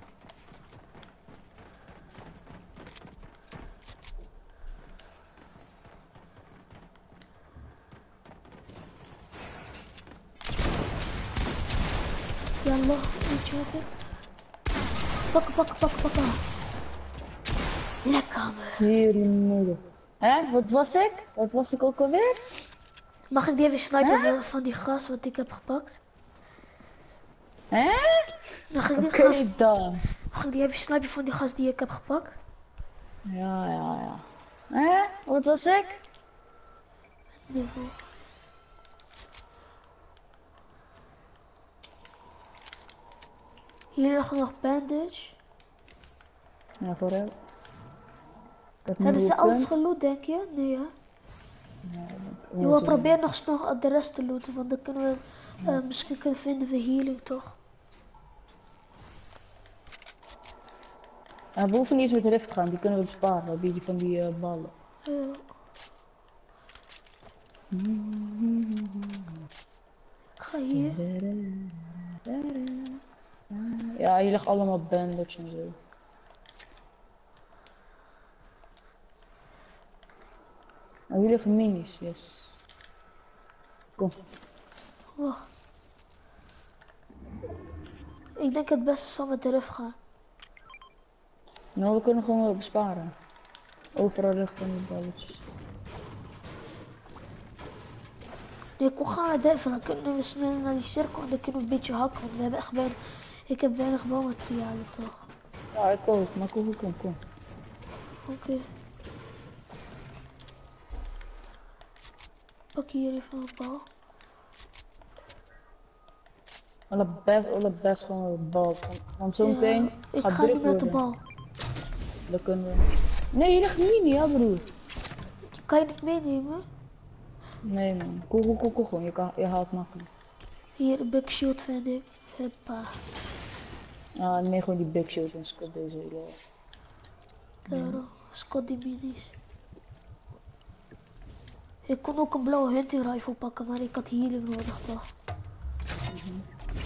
Yallah, niet jokken. Pakken, pakken, pakken, pakken. Lekker man. Hier in moeder. Hé, wat was ik? Wat was ik ook alweer? Mag ik die even snipen van die gas wat ik heb gepakt? Hè? Mag ik die Oké gas... dan. Mag ik die even snipen van die gas die ik heb gepakt? Ja, ja, ja. Hé? Wat was ik? Niveau. Hier ligt nog bandage. Ja, vooruit. Hebben ze alles geloot, denk je? Nee, hè? Je wil proberen nog snel de rest te looten, want dan kunnen we, uh, misschien kunnen vinden we healing toch? Ja, we hoeven niet eens met de rift te gaan, die kunnen we besparen, dan die van die uh, ballen. Ja. Ik ga hier. Ja, hier ligt allemaal bandage en zo. Oh, hier liggen minis, yes. Kom. Wacht. Ik denk het beste zal met de rif gaan. Nou, we kunnen gewoon wel besparen. Overal ligt van die balletjes. Nee, kom gaan we even, dan kunnen we snel naar die cirkel en dan kunnen we een beetje hakken, want we hebben echt weinig, ik heb weinig bouwmaterialen toch. Ja, ik ook, maar kom, kom, kom. Oké. Okay. Pak hier even een bal. Alle best, alle best gewoon een bal. Want zometeen ja, gaat ik ga druk niet met worden. de bal. Dan kunnen we... Nee, je ligt mini, ja broer. Kan je het meenemen? Nee man, koe, koe, koe, koe, gewoon. Je, kan, je haalt makkelijk. Hier, een big shield vind ik. Huppa. Ah, nee, gewoon die big shield en Scott deze hele... Daarom, Scott die minis. Ik kon ook een blauwe hunting rifle pakken, maar ik had healing nodig toch. Mm-hmm.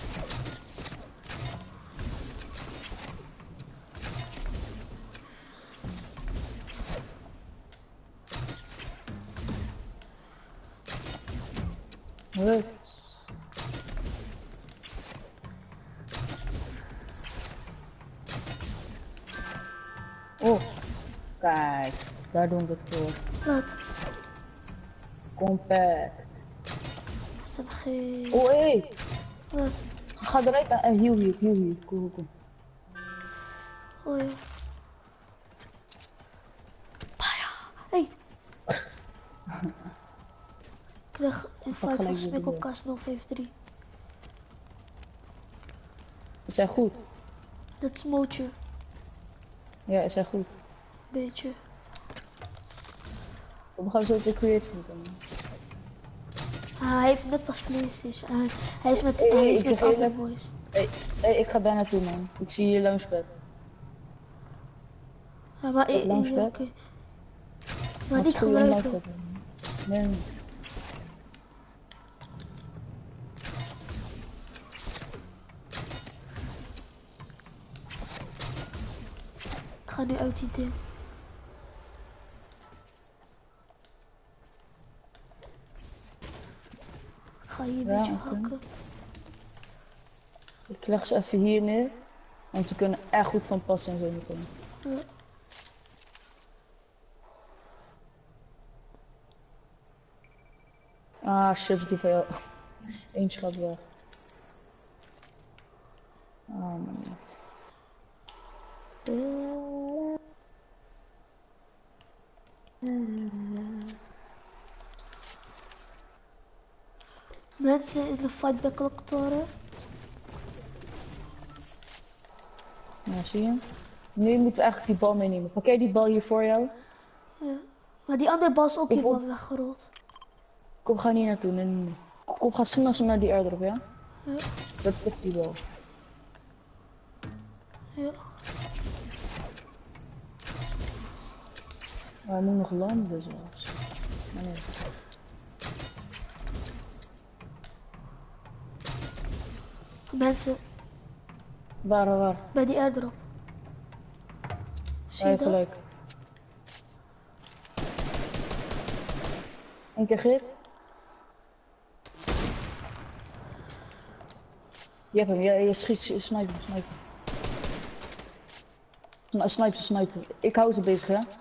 Wat? Oh, kijk, daar doen we het voor. Wat? Compact. Ze hebben geen... Oh, hé! Hey. Wat? Ga eruit en heel hier, heel hier. Kom, kom. Oh ja. Paya! Hey! Ik krijg een fight van Smikkelkast nul vijf drie. Is hij goed? Dat is mootje. Ja, is hij goed? Beetje. We gaan zo te creative doen. Ah, hij heeft net pas PlayStation. Uh, hij is met, hey, hij is ik met zeg andere eerlijk, boys. Hey, hey, ik ga daar naartoe man. Ik zie hier launchpad. Ja, maar ik... Launchpad? Ja, okay. Maar niet gebruiken. Nee, nee. Ik ga nu uit die ding. Ik ga hier een Ja, beetje okay. hakken. Ik leg ze even hier neer. Want ze kunnen echt goed van pas en zo meteen. Ja. Ah, chips die van jou. Eentje gaat weg. Ah, man. Mensen in de fight backlog toren. Ja, zie je? Nu moeten we eigenlijk die bal meenemen. Pak jij die bal hier voor jou? Ja. Maar die andere bal is ook Kom, helemaal weggerold. Kom, ga niet naartoe. Nee, nee, nee. Kom, ga snel snel naar die airdrop, ja? Ja. Dat is die bal. Ja. Maar hij moet nog landen zelfs. Maar nee. Mensen, Waar, waar, waar? bij die airdrop. Zie Ja, je dat? gelijk. Eén keer gif. Je hebt hem, je, je schiet, je sniper, sniper. Sni- Sniper, sniper. Ik hou ze bezig, ja?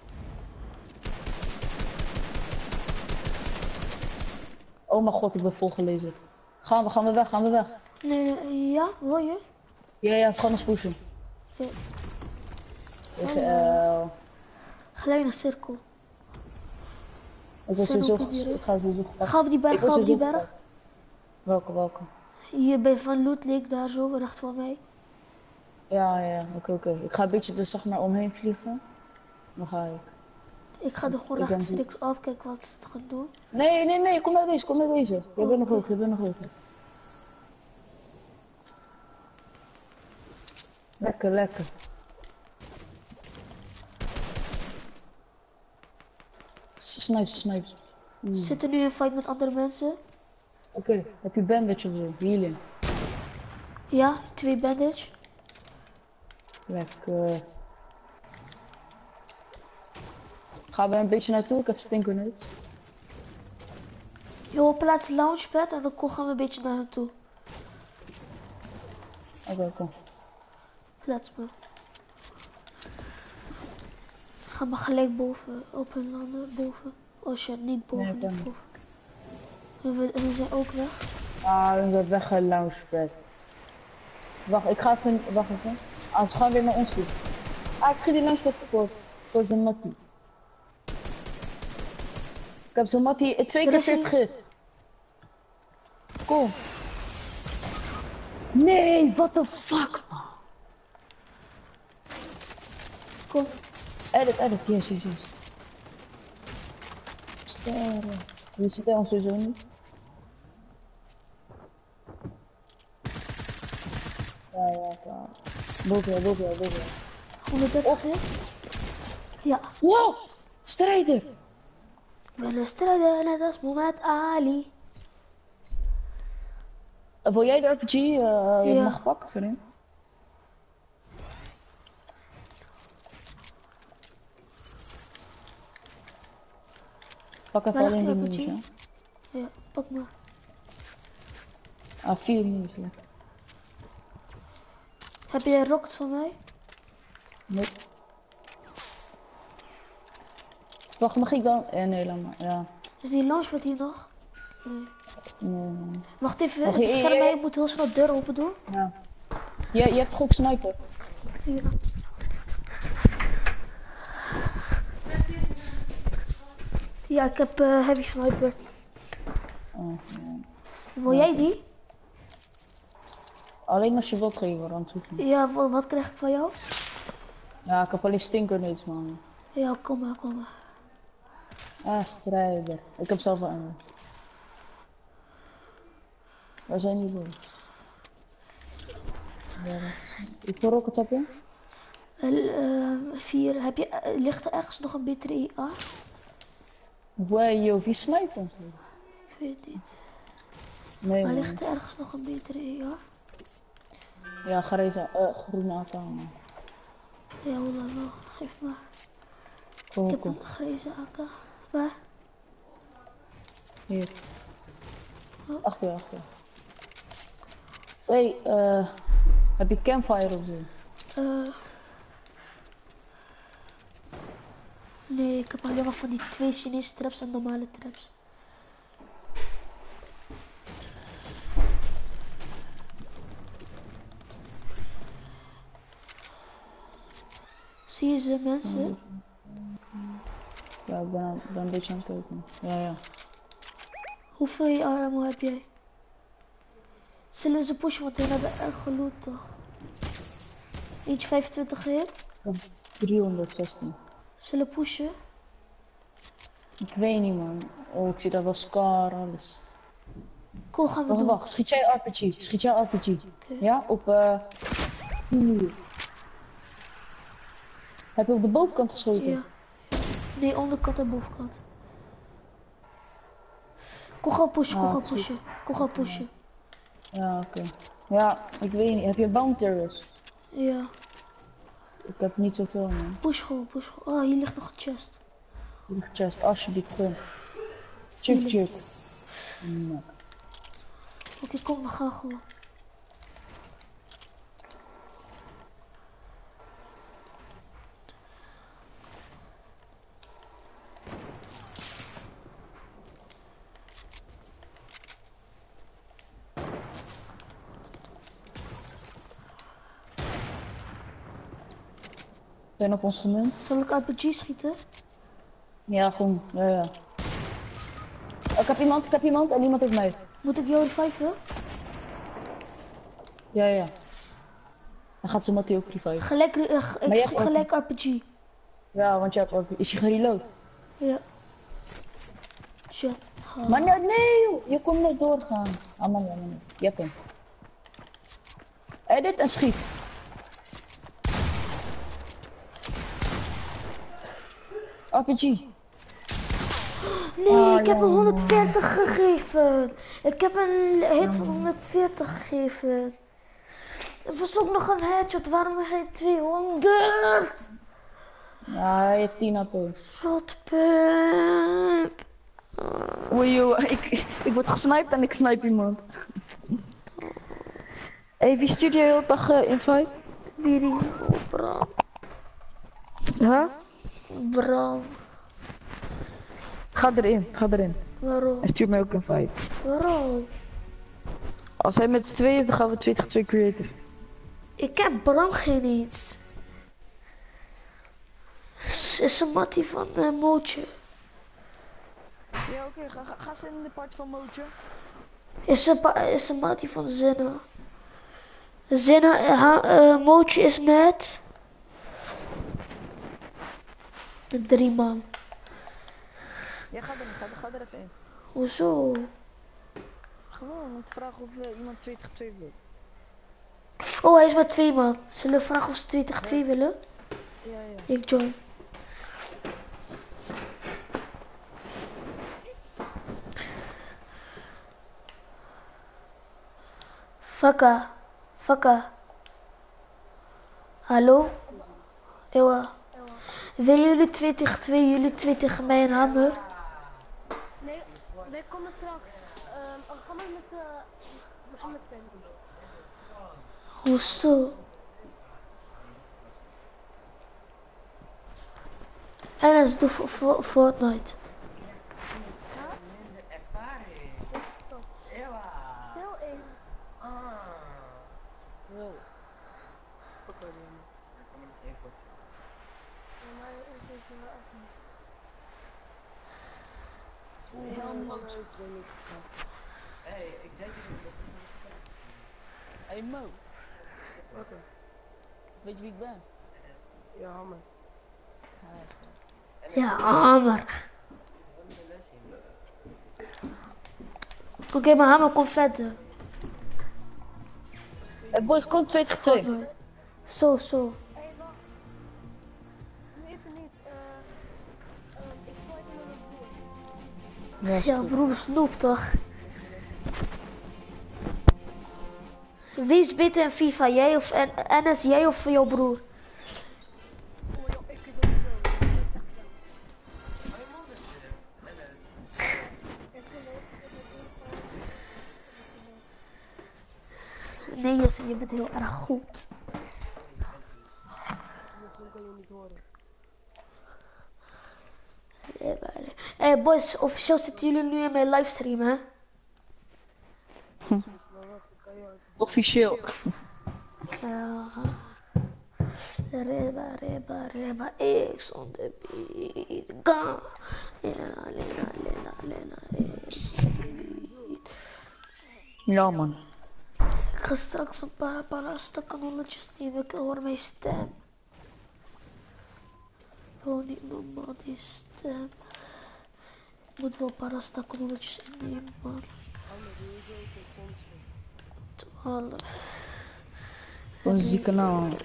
Oh mijn god, ik ben volgelezen. Gaan we, gaan we weg, gaan we weg. Nee, nee, ja, wil je? Ja, ja, ze gaan ons pushen. Ja. Tegen L. Gelijk naar cirkel. Ik word Zijn sowieso ook in die ges- rug. ik ga sowieso gepakt. Ga op die berg, Ik word ga op die sowieso berg. gepakt. Welke, welke? Hier bij Van Loot Lake, daar zo, recht voor mij. Ja, ja, oké, oké. Ik ga een beetje er zeg maar omheen vliegen. Dan ga ik. Ik ga er gewoon Ik ben rechtstreeks af, kijken wat ze gaan doen. Nee, nee, nee, kom naar deze, kom naar deze. Je Oh, bent nog oké. hoog, je bent nog hoger. Lekker, lekker. Snipe, snipe. Mm. Zit er nu in fight met andere mensen? Oké, heb je bandage of zo? Healing. Ja, twee bandage. Lekker. Gaan we een beetje naartoe? Ik heb stinkernuts. Joh, plaats launchpad en dan gaan we een beetje naar naartoe. Oké, okay, kom. Plaats me. Ga maar gelijk boven, op hun landen, boven. Als je niet boven, Nee, niet kan boven. En we, en we zijn ook weg. Ah, we zijn weggeloungepad. Wacht, ik ga even... Wacht even. Ah, ze gaan weer naar ons toe. Ah, ik schiet die launchpad voor, voor de mattie. Ik heb zo'n mattie twee Er keer is een- veertig hit. Kom. Nee, what the fuck, man. Kom. Edit, edit, yes, yes, yes. Sterren. Je ziet ons sowieso niet. Ja, ja, klaar. Boven jou, boven jou, boven jou. honderddertig hit. Ja. Wow! Strijder! We willen strijden net als Muhammad Ali. Uh, wil jij de R P G uh, Ja. je mag pakken voor hem? Pak even Waar alleen die ligt die minis, R P G? ja. Ja, pak maar. Ah, vier minis, lekker. Heb jij rockets van mij? Nee. Wacht, mag ik dan? Ja, nee, laat maar. Ja. Is die launchpad hier nog? Nee. Nee. Wacht even, Mag je- bescherm mij, ik moet heel snel de deur open doen. Ja. Je, je hebt toch ook sniper? Ja. Ja, ik heb eh, heavy sniper. Oh, ja. Wil jij die? Alleen als je wilt geven, dan zoek je. Ja, wa- wat krijg ik van jou? Ja, ik heb alleen stinkernuts, man. Ja, kom maar, kom maar. Ah, strijder. Ik heb zelf wel een. Waar zijn die voor? Ja, hoeveel rockets heb je? Eh, eh, vier, heb je, eh, ligt er ergens nog een betere I A? Wow, joh, wie snijpt ons? Ik weet het niet. Nee, Maar man. ligt er ergens nog een betere I A? Ja, ga deze uh, groene A K, man. Ja, hoe dan wel? Geef maar. Kom, Ik heb kom. een grijze A K. Waar? Hier. Oh. Achter je, achter je. Hey, eh, heb je campfire of zo? Eh. Nee, ik heb alleen maar van die twee Chinese traps en normale traps. Zie je ze mensen? Ja, ik ben, aan- ben een beetje aan het kijken. Ja, ja. Hoeveel armo heb jij? Zullen we ze pushen, want die hebben erg geloot toch? Eentje vijfentwintig gehit. driehonderdzestien. Zullen we pushen? Ik weet niet, man. Oh, ik zie daar wel Scar, alles. Kom, gaan we Wacht, doen. wacht. Schiet jij R P G? Schiet jij R P G? Oké. Ja, op eh. hier. Heb je op de bovenkant geschoten? Ja. Nee, onderkant en bovenkant. Kom gaan pushen, kom Ah, gaan zie. pushen. Kom gaan pushen. Ja, oké. Ja, ik weet niet. Heb je bounty's? Ja. Ik heb niet zoveel, man. Push gewoon, push gewoon. Oh, hier ligt nog een chest. Hier, chest, alsjeblieft, kom. Chuk, chuk. Nee. Oké, kom, we gaan gewoon. Zijn op ons gemunt? Zal ik R P G schieten? Ja, gewoon. Ja, ja. Oh, ik heb iemand, ik heb iemand en iemand heeft mij. Moet ik jou reviven? Ja, ja. Dan gaat ze Mattie ook reviven. Gelijk, eh, g- Maar ik je schiet hebt ook- gelijk R P G. Ja, want je hebt ook... Is hij gereload? Ja. Shit. Oh. Maar nee, nee joh. Je kon niet doorgaan. Ah man, man, man. Je hebt hem. Edit en schiet. R P G. Nee, Oh, ik heb ja, een honderdveertig gegeven. Ik heb een hit van honderdveertig gegeven. Er was ook nog een headshot, waarom hij tweehonderd? Ja, hij heeft tien A P. Rotpump. Oei joh, ik, ik word gesniped en ik snipe iemand. Hey, wie stuurt je de hele dag uh, invite? Wie is het? Bram. Huh? Bram. Ga erin, ga erin. Waarom? En stuur mij ook een invite. Waarom? Als hij met z'n tweeën is, dan gaan we twee tegen twee creative. Ik heb Bram geen iets. Is een mattie van uh, Mootje. Ja, oké, okay. ga, ga, ga ze in de part van Mootje. Is een, is een mattie van Zinna. Zinna, uh, uh, Mootje is met... Drie man. Ja, ga er, ga, ga er even in. Hoezo? Gewoon, om te vragen of uh, iemand twee tegen twee wil. Oh, hij is met twee man. Zullen we vragen of ze twee tegen twee ja. willen? Ja, ja. Ik join. Fakka. Fakka. Hallo? Ewa. Willen jullie twee tegen twee? Jullie twee tegen mij en Hammer? Nee, wij komen straks. Um, oh, kom maar met uh, Mohammed pen. Hoezo? En dat is de Fortnite. Stil even. Wow. Hey, ik denk niet. Hey Mo. Oké. Okay. Weet je wie ik ben? Ja, Hammer. Ja, Hammer. Oké, okay, maar Hammer komt verder. Hey boys, komt twee tegen twee. Zo, zo. Hey, wacht. Nu even niet. Uh, uh, ik gooi het met een broer. Ja, broer Snoep toch? Wie is beter in FIFA? Jij of N S? Jij of jouw broer? Oh joh, ik doe het Nee, Jesse, je bent heel erg goed. Hé hey boys, officieel zitten jullie nu in mijn livestream, hè? Hm. Officieel. Ja. Reba, reba, reba, X on the beat. Ga. Lena, Lena, Lena, Lena, Ja man. Ik ga straks een paar paracetamolletjes nemen, ik hoor mijn stem. Gewoon niet normaal die stem. Ik moet wel paracetamolletjes innemen, man. twaalf. Een zieke naam.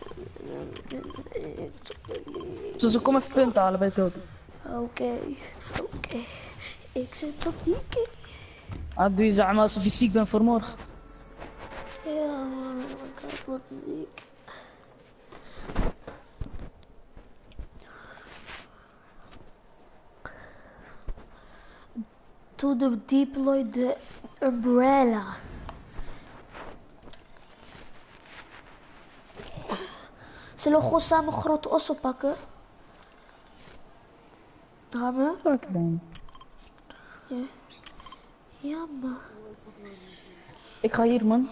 Zo, ze kom even punten halen bij het dood. Oké, okay, oké. Okay. Ik zit tot die keer. Ah, doe je zeg maar alsof je ziek bent voor morgen. Ja man, ik heb wat ziek. To the deploy the umbrella. Zullen we gewoon samen grote ossen pakken? Gaan we? Pak dan. Ja. Ja man. Ik ga hier man.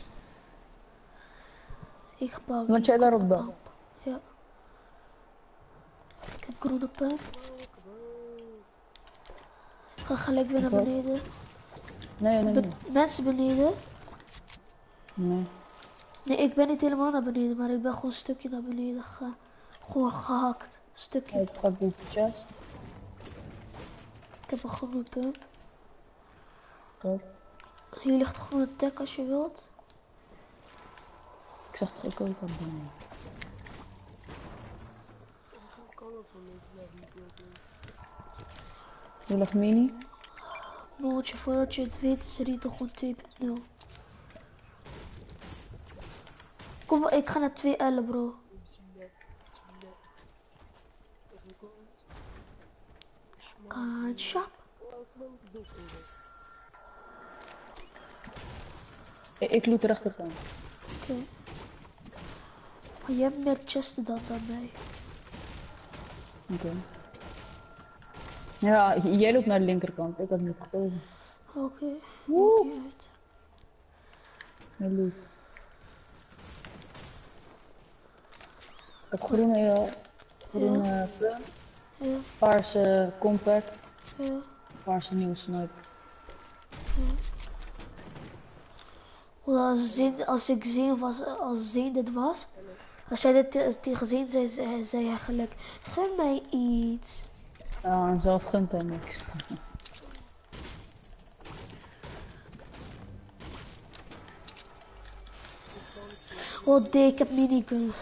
Ik bouw. Want jij daarop dan? Ja. Ik heb groene pen. Ik ga gelijk weer naar beneden. Nee, nee, nee. Be mensen beneden? Nee. Nee, ik ben niet helemaal naar beneden, maar ik ben gewoon een stukje naar beneden gegaan. Gewoon gehakt. Stukje. Ik pak deze chest. heb een groene pump. Top. Hier ligt een groene tag als je wilt. Ik zag toch ook ook aan het doen. Hier ligt mini. Broertje, voordat je het weet is Rito gewoon twee punt nul. Kom, ik ga naar twee L, bro. Kansja. Ik, ik loot de rechterkant. Oké. Okay. Maar je hebt meer chesten dan dan mij. Oké. Okay. Ja, j- jij loopt naar de linkerkant. Ik had niet gekozen. Oké. Okay. Woe! Maakt niet uit. Hij loot. Ik heb groene, ja. Groene Ja. plum. Ja. Paarse compact. Ja. Paarse nieuwe sniper. Wel, Als, zin, als ik zin was, als zin dit was, als jij dit te- tegen zin zei, zei, zei hij gelijk, geef mij iets. Ja, en zelf gunt hij niks. Oh nee, ik heb minigun.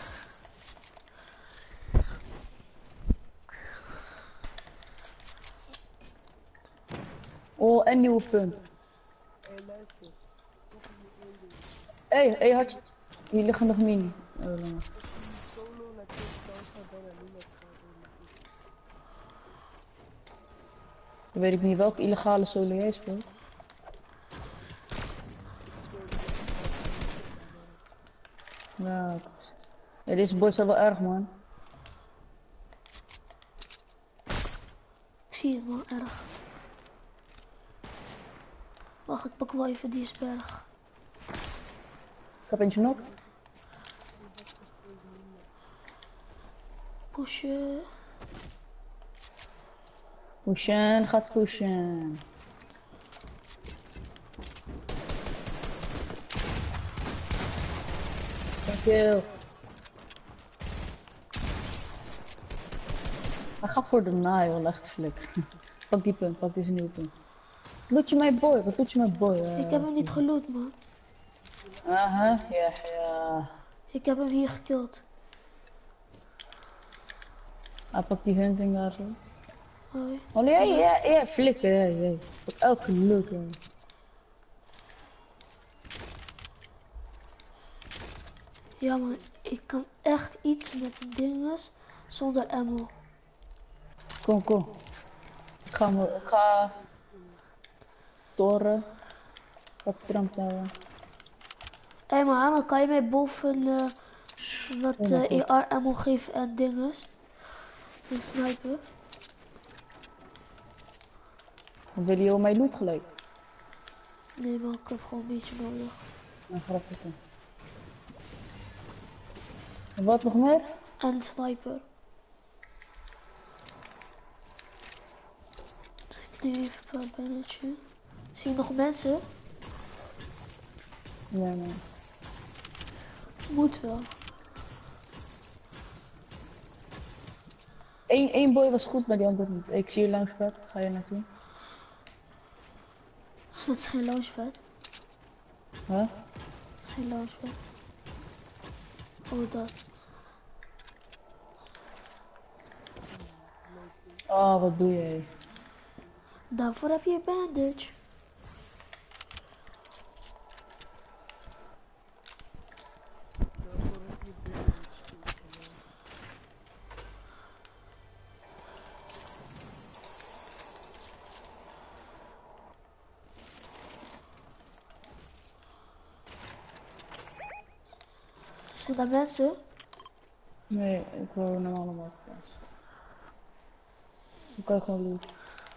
Oh, en nieuwe punt. Hé, hey, hey, had je... Hier liggen nog mini. Oh, lang. Dan weet ik niet welke illegale solo jij speelt. Ja, ja, deze boys zijn wel erg, man. Ik zie het man, erg. Wacht, ik pak wel even die berg. Ik heb eentje nog. Pushen. Pushen, gaat pushen. Thank you. Hij gaat voor de naai, wel echt flik. Pak die punt, pak deze nieuwe punt. Wat doet je mijn boy? Wat doet je mijn boy? Uh, Ik heb hem niet geloot man. Aha, ja, ja. Ik heb hem hier gekild. Hij pakt die hunting daar zo. Hoi. Oh nee, ja, ja, ja, flikker, ja, ja. Op elke leuk, ja. Ja man, ik kan echt iets met dinges zonder ammo. Kom, kom. Ik ga, me, ik ga... Toren. Ik ga tramp houden. Hé hey, man, kan je mij boven uh, wat uh, E R ammo geven en dinges? Een sniper. Dan wil je heel mijn loot gelijk. Nee man, ik heb gewoon een beetje nodig. Nou, grappig dan. En wat nog meer? En een sniper. Ik neem even een paar bannetje. Zie je nog mensen? Ja, man. Moet wel. Eén, één boy was goed, maar die andere niet. Ik zie je launchpad. Ga je naartoe? Dat is geen launchpad. Huh? Dat is geen launchpad. Oh, dat. Oh, wat doe jij? Daarvoor heb je een bandage. Zijn daar mensen? Nee, ik wil hem allemaal plaatsen. Dan kan je gewoon loot.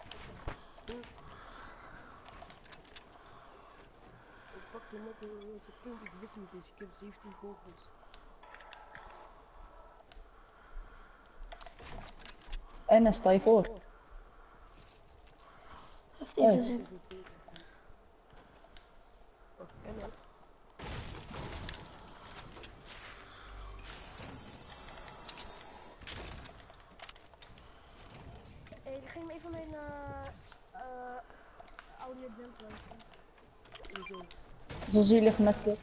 Ik pakte net een punt, ik wist niet eens, ik heb zeventien kogels. En dan sta je voor. Heeft even Oh. zin. Oh, en het. Hey, geef me even mijn uh, Hoezo? Zo zielig met je.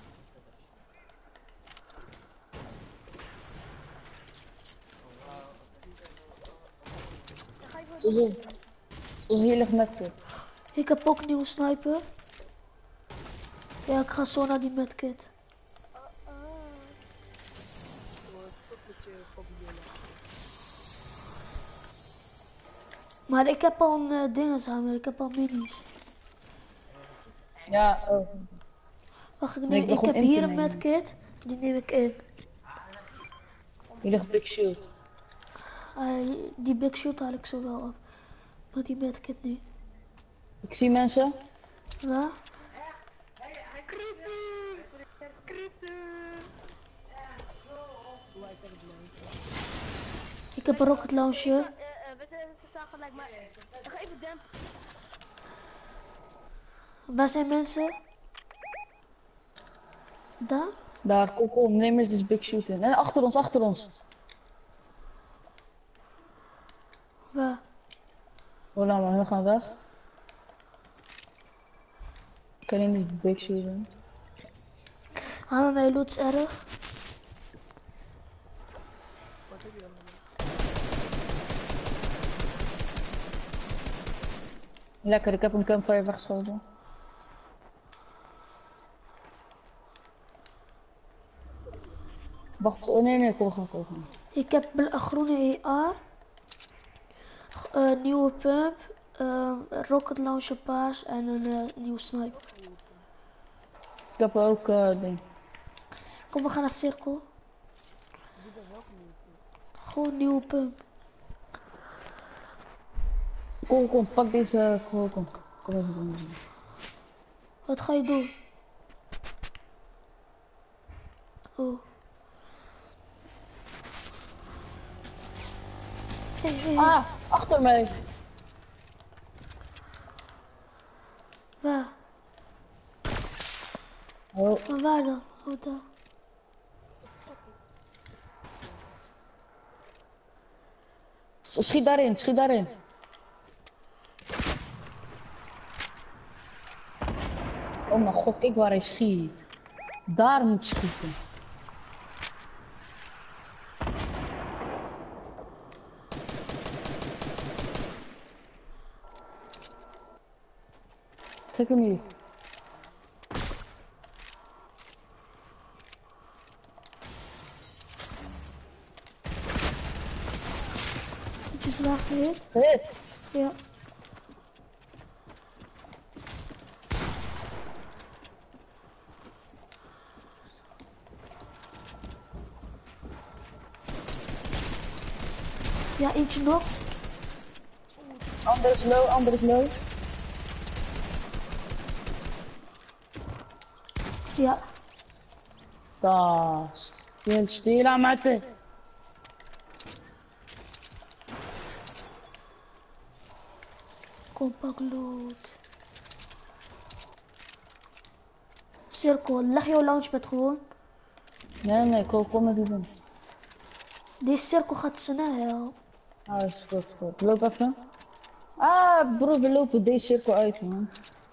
Dan ga ik wel Zo doen. zielig. Zo zielig met je. Ik heb ook een nieuwe sniper. Ja, ik ga zo naar die medkit. Ah, ah. Hoor, stop met je papieren. Maar ik heb al een uh, dingen samen, ik heb al minis. Ja, oh. Wacht, ik, neem, Nee, ik ik, ben gewoon heb in te hier een nemen. medkit, die neem ik in. Hier ligt Big Shield. Uh, die big shoot haal ik zo wel op. Maar die medkit niet. Ik zie mensen. Waar? Ik heb een rocket launcher. Uh, uh, we zijn we staan gelijk, maar ik ga even dempen. Waar zijn mensen? Daar? Daar, kom, kom, neem eens dus Big Shield in. En achter ons, achter ons. Waar? Oh, nou maar, we gaan weg. Ik kan niet eens Big Shield in. Halen naar je loot is erg. Wat heb je dan? Lekker, ik heb een campfire weggeschoten. Wacht, oh nee, nee, kom, gaan, kom, gaan. Ik heb bl- een groene A R. Een nieuwe pump. Uh, rocket launcher paars en een uh, nieuwe sniper. Ik heb ook uh, ding. Kom, we gaan naar cirkel. Gewoon nieuwe pump. Kom, kom, pak deze, kom, kom. Kom even doen. Wat ga je doen? Oh. Hey, hey, hey. Ah, achter mij. Waar? Oh, Maar waar dan? Oh, daar. schiet daarin, schiet daarin. Oh mijn god, kijk waar hij schiet. Daar moet schieten. Kijk hem hier. Heb je zwaar gehit? Hit. Ja. Ja, eentje nog. Ander is low, ander is low. Ja. Das. Heel stil aan matten. Kom, pak loot. Cirkel, leg jouw launchpad gewoon. Nee, nee, kom, kom met die ding. Deze cirkel gaat snel. Ah, is goed, is goed. Loop even. Ah, bro, we lopen deze cirkel uit, man.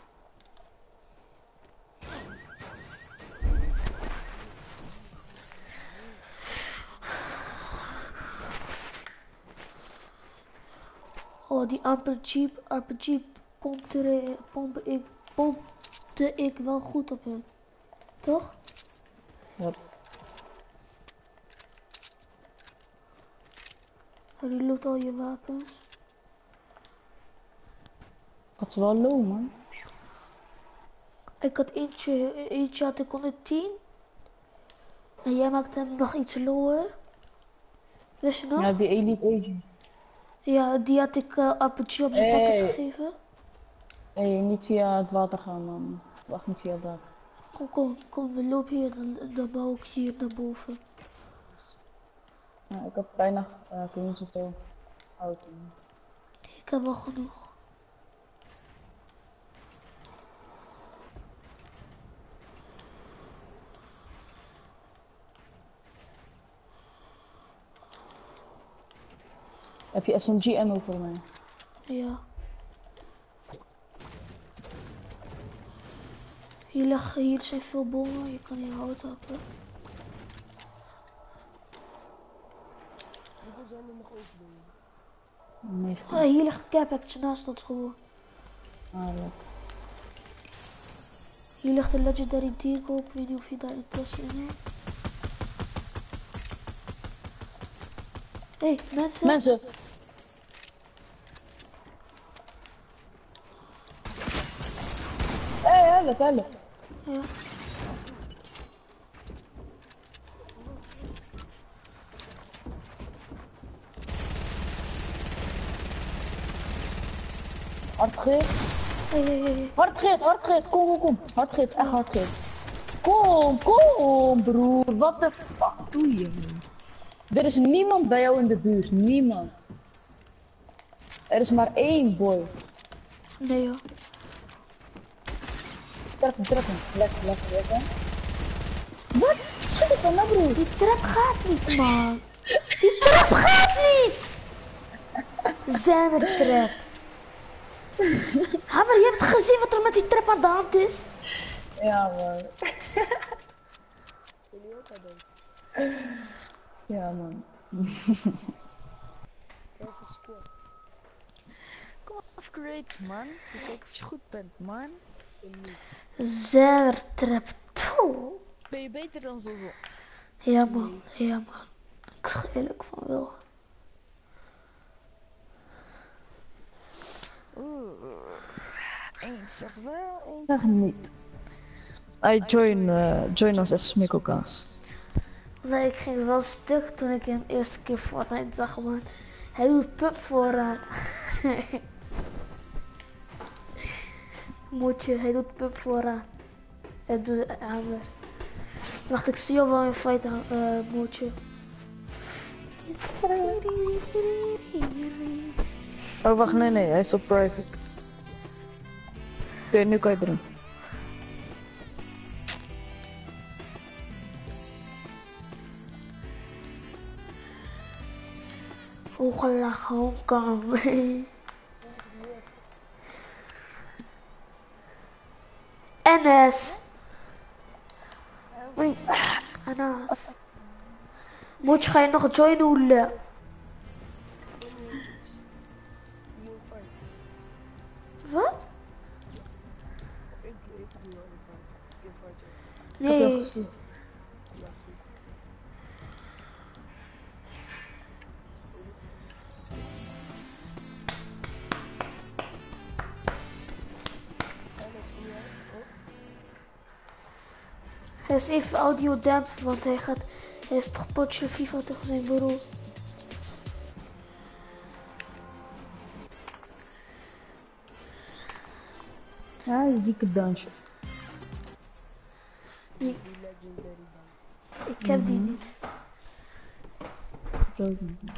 Oh, die R P G, R P G pompte, pomp ik, pompte ik wel goed op hem. Toch? Ja. Hij loopt al je wapens. Dat is wel low, man. Ik had eentje, eentje had ik honderdtien. En jij maakte hem nog iets lower. Wist je nog? Ja, die Elite Agent. Ja, die had ik uh, R P G op zijn Hey. bakkes gegeven. Hé, hey, niet via het water gaan, man. Wacht, niet via het water. Kom, kom, kom, we lopen hier, dan, dan bouw ik hier naar boven. Ja, ik heb bijna, uh, ik weet niet zoveel auto. Ik heb wel genoeg. Heb je S M G ammo voor mij? Ja. Hier, liggen, hier zijn veel bommen, je kan hier hout hakken. Hoeveel zijn er nog over? negentien. Oh, hier ligt een care package naast ons gewoon. Ah, leuk. Hier ligt een legendary deagle, ik weet niet of je daar interesse in hebt. Hé, hey, mensen. Mensen! Hé, hey, help, help. Ja. Hard gegreed. Hé, hé, hé. Hard gegreed, hard gegreed. Kom, kom, kom. Hard gegreed, echt hard gegreed. Kom, kom, broer. Wat de fuck doe je, man? Er is niemand bij jou in de buurt. Niemand. Er is maar één boy. Nee joh. Trek hem, trek hem. Lekker, lekker, lekker. Wat? Schiet ik van nou, broer? Die trap gaat niet, man. Die trap gaat niet! Zijn trap. Hammer, je hebt gezien wat er met die trap aan de hand is? Ja, man. Jullie ook al dood. Ja, man. Dat is squad. Kom upgrade, man. Kijk of je goed bent, man. Zijn trap. Toe. Ben je beter dan zo zo? Ja man, ja man. Ik zeg eerlijk van wel. Oeh. Eens zeg wel, eens. Zeg niet. I join, uh, join ons as Smikkelkaas. Nee, ik ging wel stuk toen ik hem de eerste keer Fortnite zag, man. Hij doet pub voorraad. Moedje, hij doet pub voorraad. Hij doet hamer. Wacht, ik zie jou wel in fight, uh, Moedje. Oh, wacht, nee, nee, hij is op private. Oké, nu kan je erin. Oogla Hongkong. N S. Oei, Anas. Moet je ga je nog joinen hoelen? Wat? Ik ik doe wel even. Ik invite je. Ik heb jou Nee. gezien. Ja, is goed. Alex, kom je uit? Oh. Hij is even audio dempen, want hij gaat. Hij is toch potje FIFA tegen zijn broer. Ja, een zieke dansje. Die legendary dance. Ik heb die niet. Ik ook niet.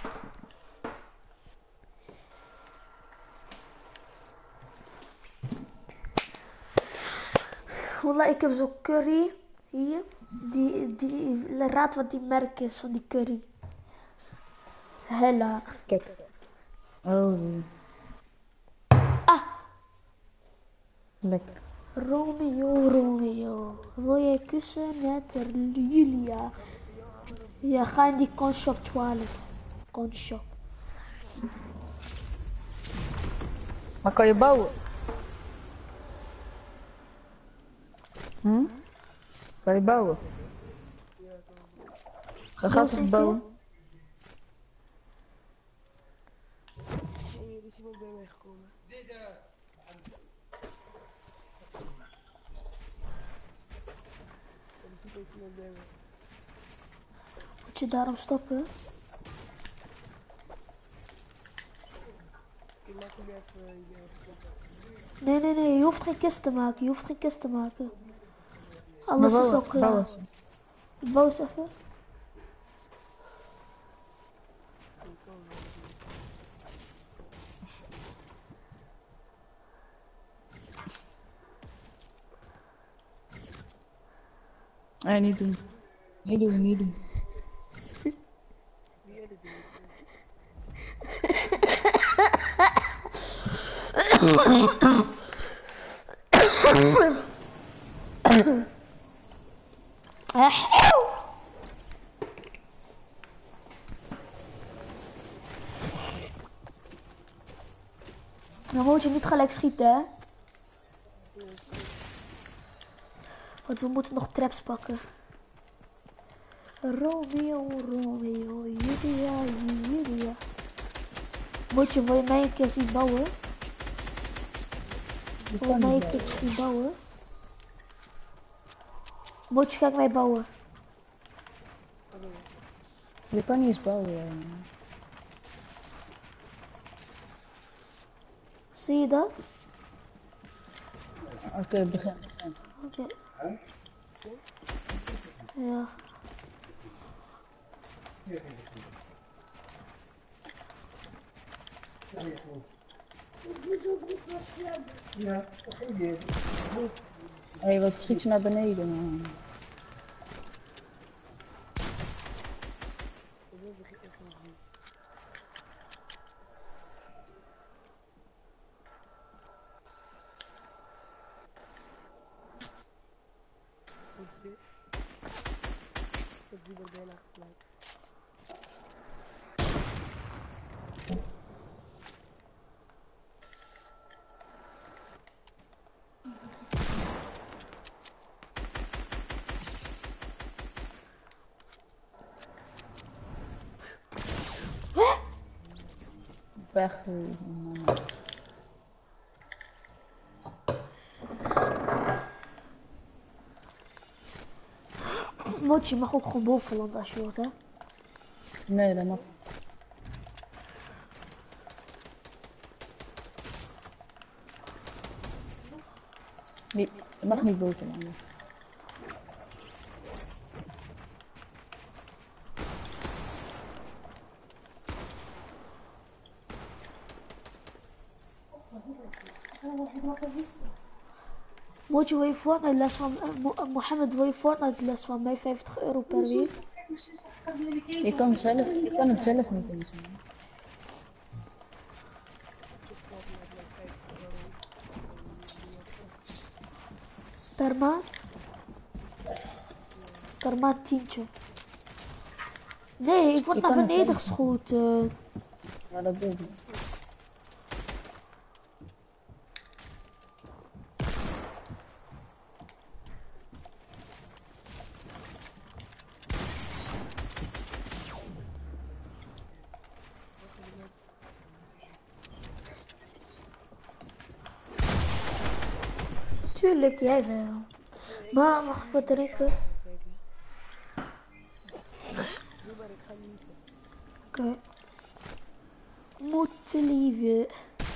Wallah, ik heb zo'n curry hier. Die, die, raad wat die merk is van die curry. Hella. Kijk. Oh, Ah, lekker. Romeo, Romeo. Wil jij kussen met Julia? Ja, ga in die conshop twaalf. Conshop. Maar kan je bouwen? Hm? Kan je bouwen? Ga gaat ze bouwen? Hey, er is iemand bij mij gekomen. Er is opeens iemand bij mij. Moet je daarom stoppen? Ik maak jullie even je kist. Nee, nee, nee. Je hoeft geen kist te maken. Je hoeft geen kist te maken. Maar Alles is bouwen, al klaar. bouwen. Bouw eens even. Nee, niet doen. Niet doen, niet doen. Wie jij dit doet? Dan moet je niet gelijk schieten, hè? Want we moeten nog traps pakken. Romeo, Romeo, Julia, Julia. Moet je, wil je mij een keer zien bouwen? Wil je mij een keer zien bouwen? Moet je, kijk mij bouwen. Je kan niet eens bouwen. Zie je dat? Oké, okay, begin, begin. Oké. Okay. Ja. Hé, hey, wat schiet je naar beneden, man? Weg, man. Mootje, je mag ook gewoon boven landen als je wilt, hè? Nee, dat mag. Nee, je mag niet boven landen. Mootje, wil je Fortnite les van uh, Mohammed, wil je Fortnite les van mij? vijftig euro per week. Je kan, zelf, je kan het zelf niet doen. Per maand? Per maand tientje. Nee, ik word naar beneden geschoten. Ja, dat doe ik. Tuurlijk, jij wel. Maar mag ik wat drinken? Oké. Okay. Moet lieve.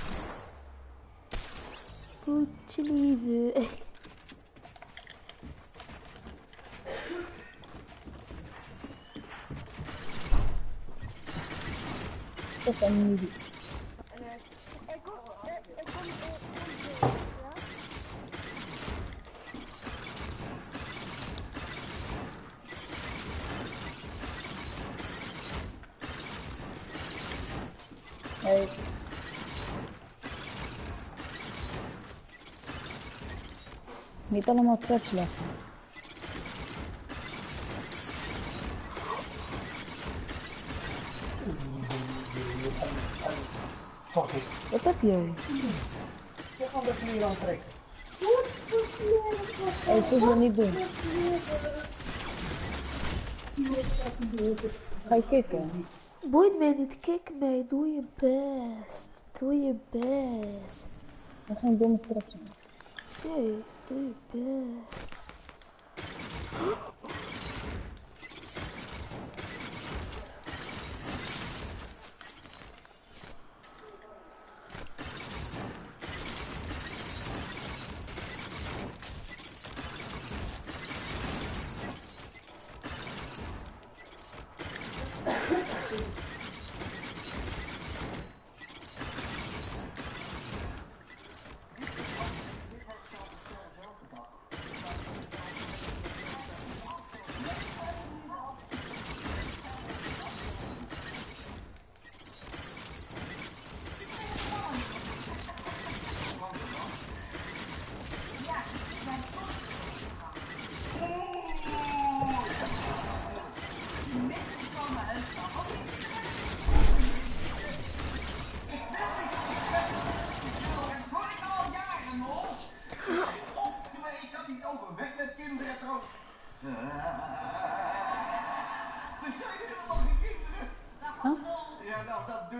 Moet lieve. Stop en nu. Hey. Niet allemaal traps leggen. Wat heb jij? Zeg gewoon dat je hier aan trekt. Hé, hey, zullen we niet doen? Ga je kicken? Boeit mij niet, kijk mij, doe je best. Doe je best. Dat zijn domme traps. Nee, doe je best.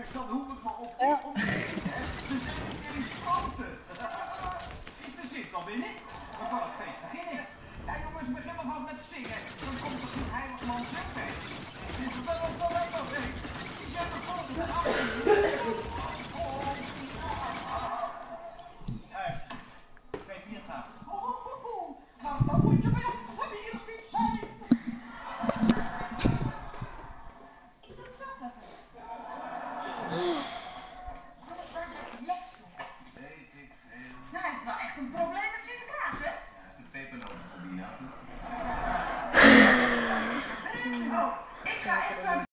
Dus dan hoef ik me op die om te dus er is grote. Is de zin al binnen? Dan kan het feest beginnen. Ja jongens, begin maar vast met zingen. Dan komt er goed heilig man zelf bij. Dit is wel wat lekker feest. Ik zet de volgende af. Twee bier gaan. Nou, dan moet je bij ons hier nog niet zijn. Ik doe het zelf even. Alles waar de lex ligt. Weet ik veel. Nou, hij heeft wel echt een probleem met Sinterklaas, hè? Ja, de pepernotenfobie nou. Oh, ik ga echt zo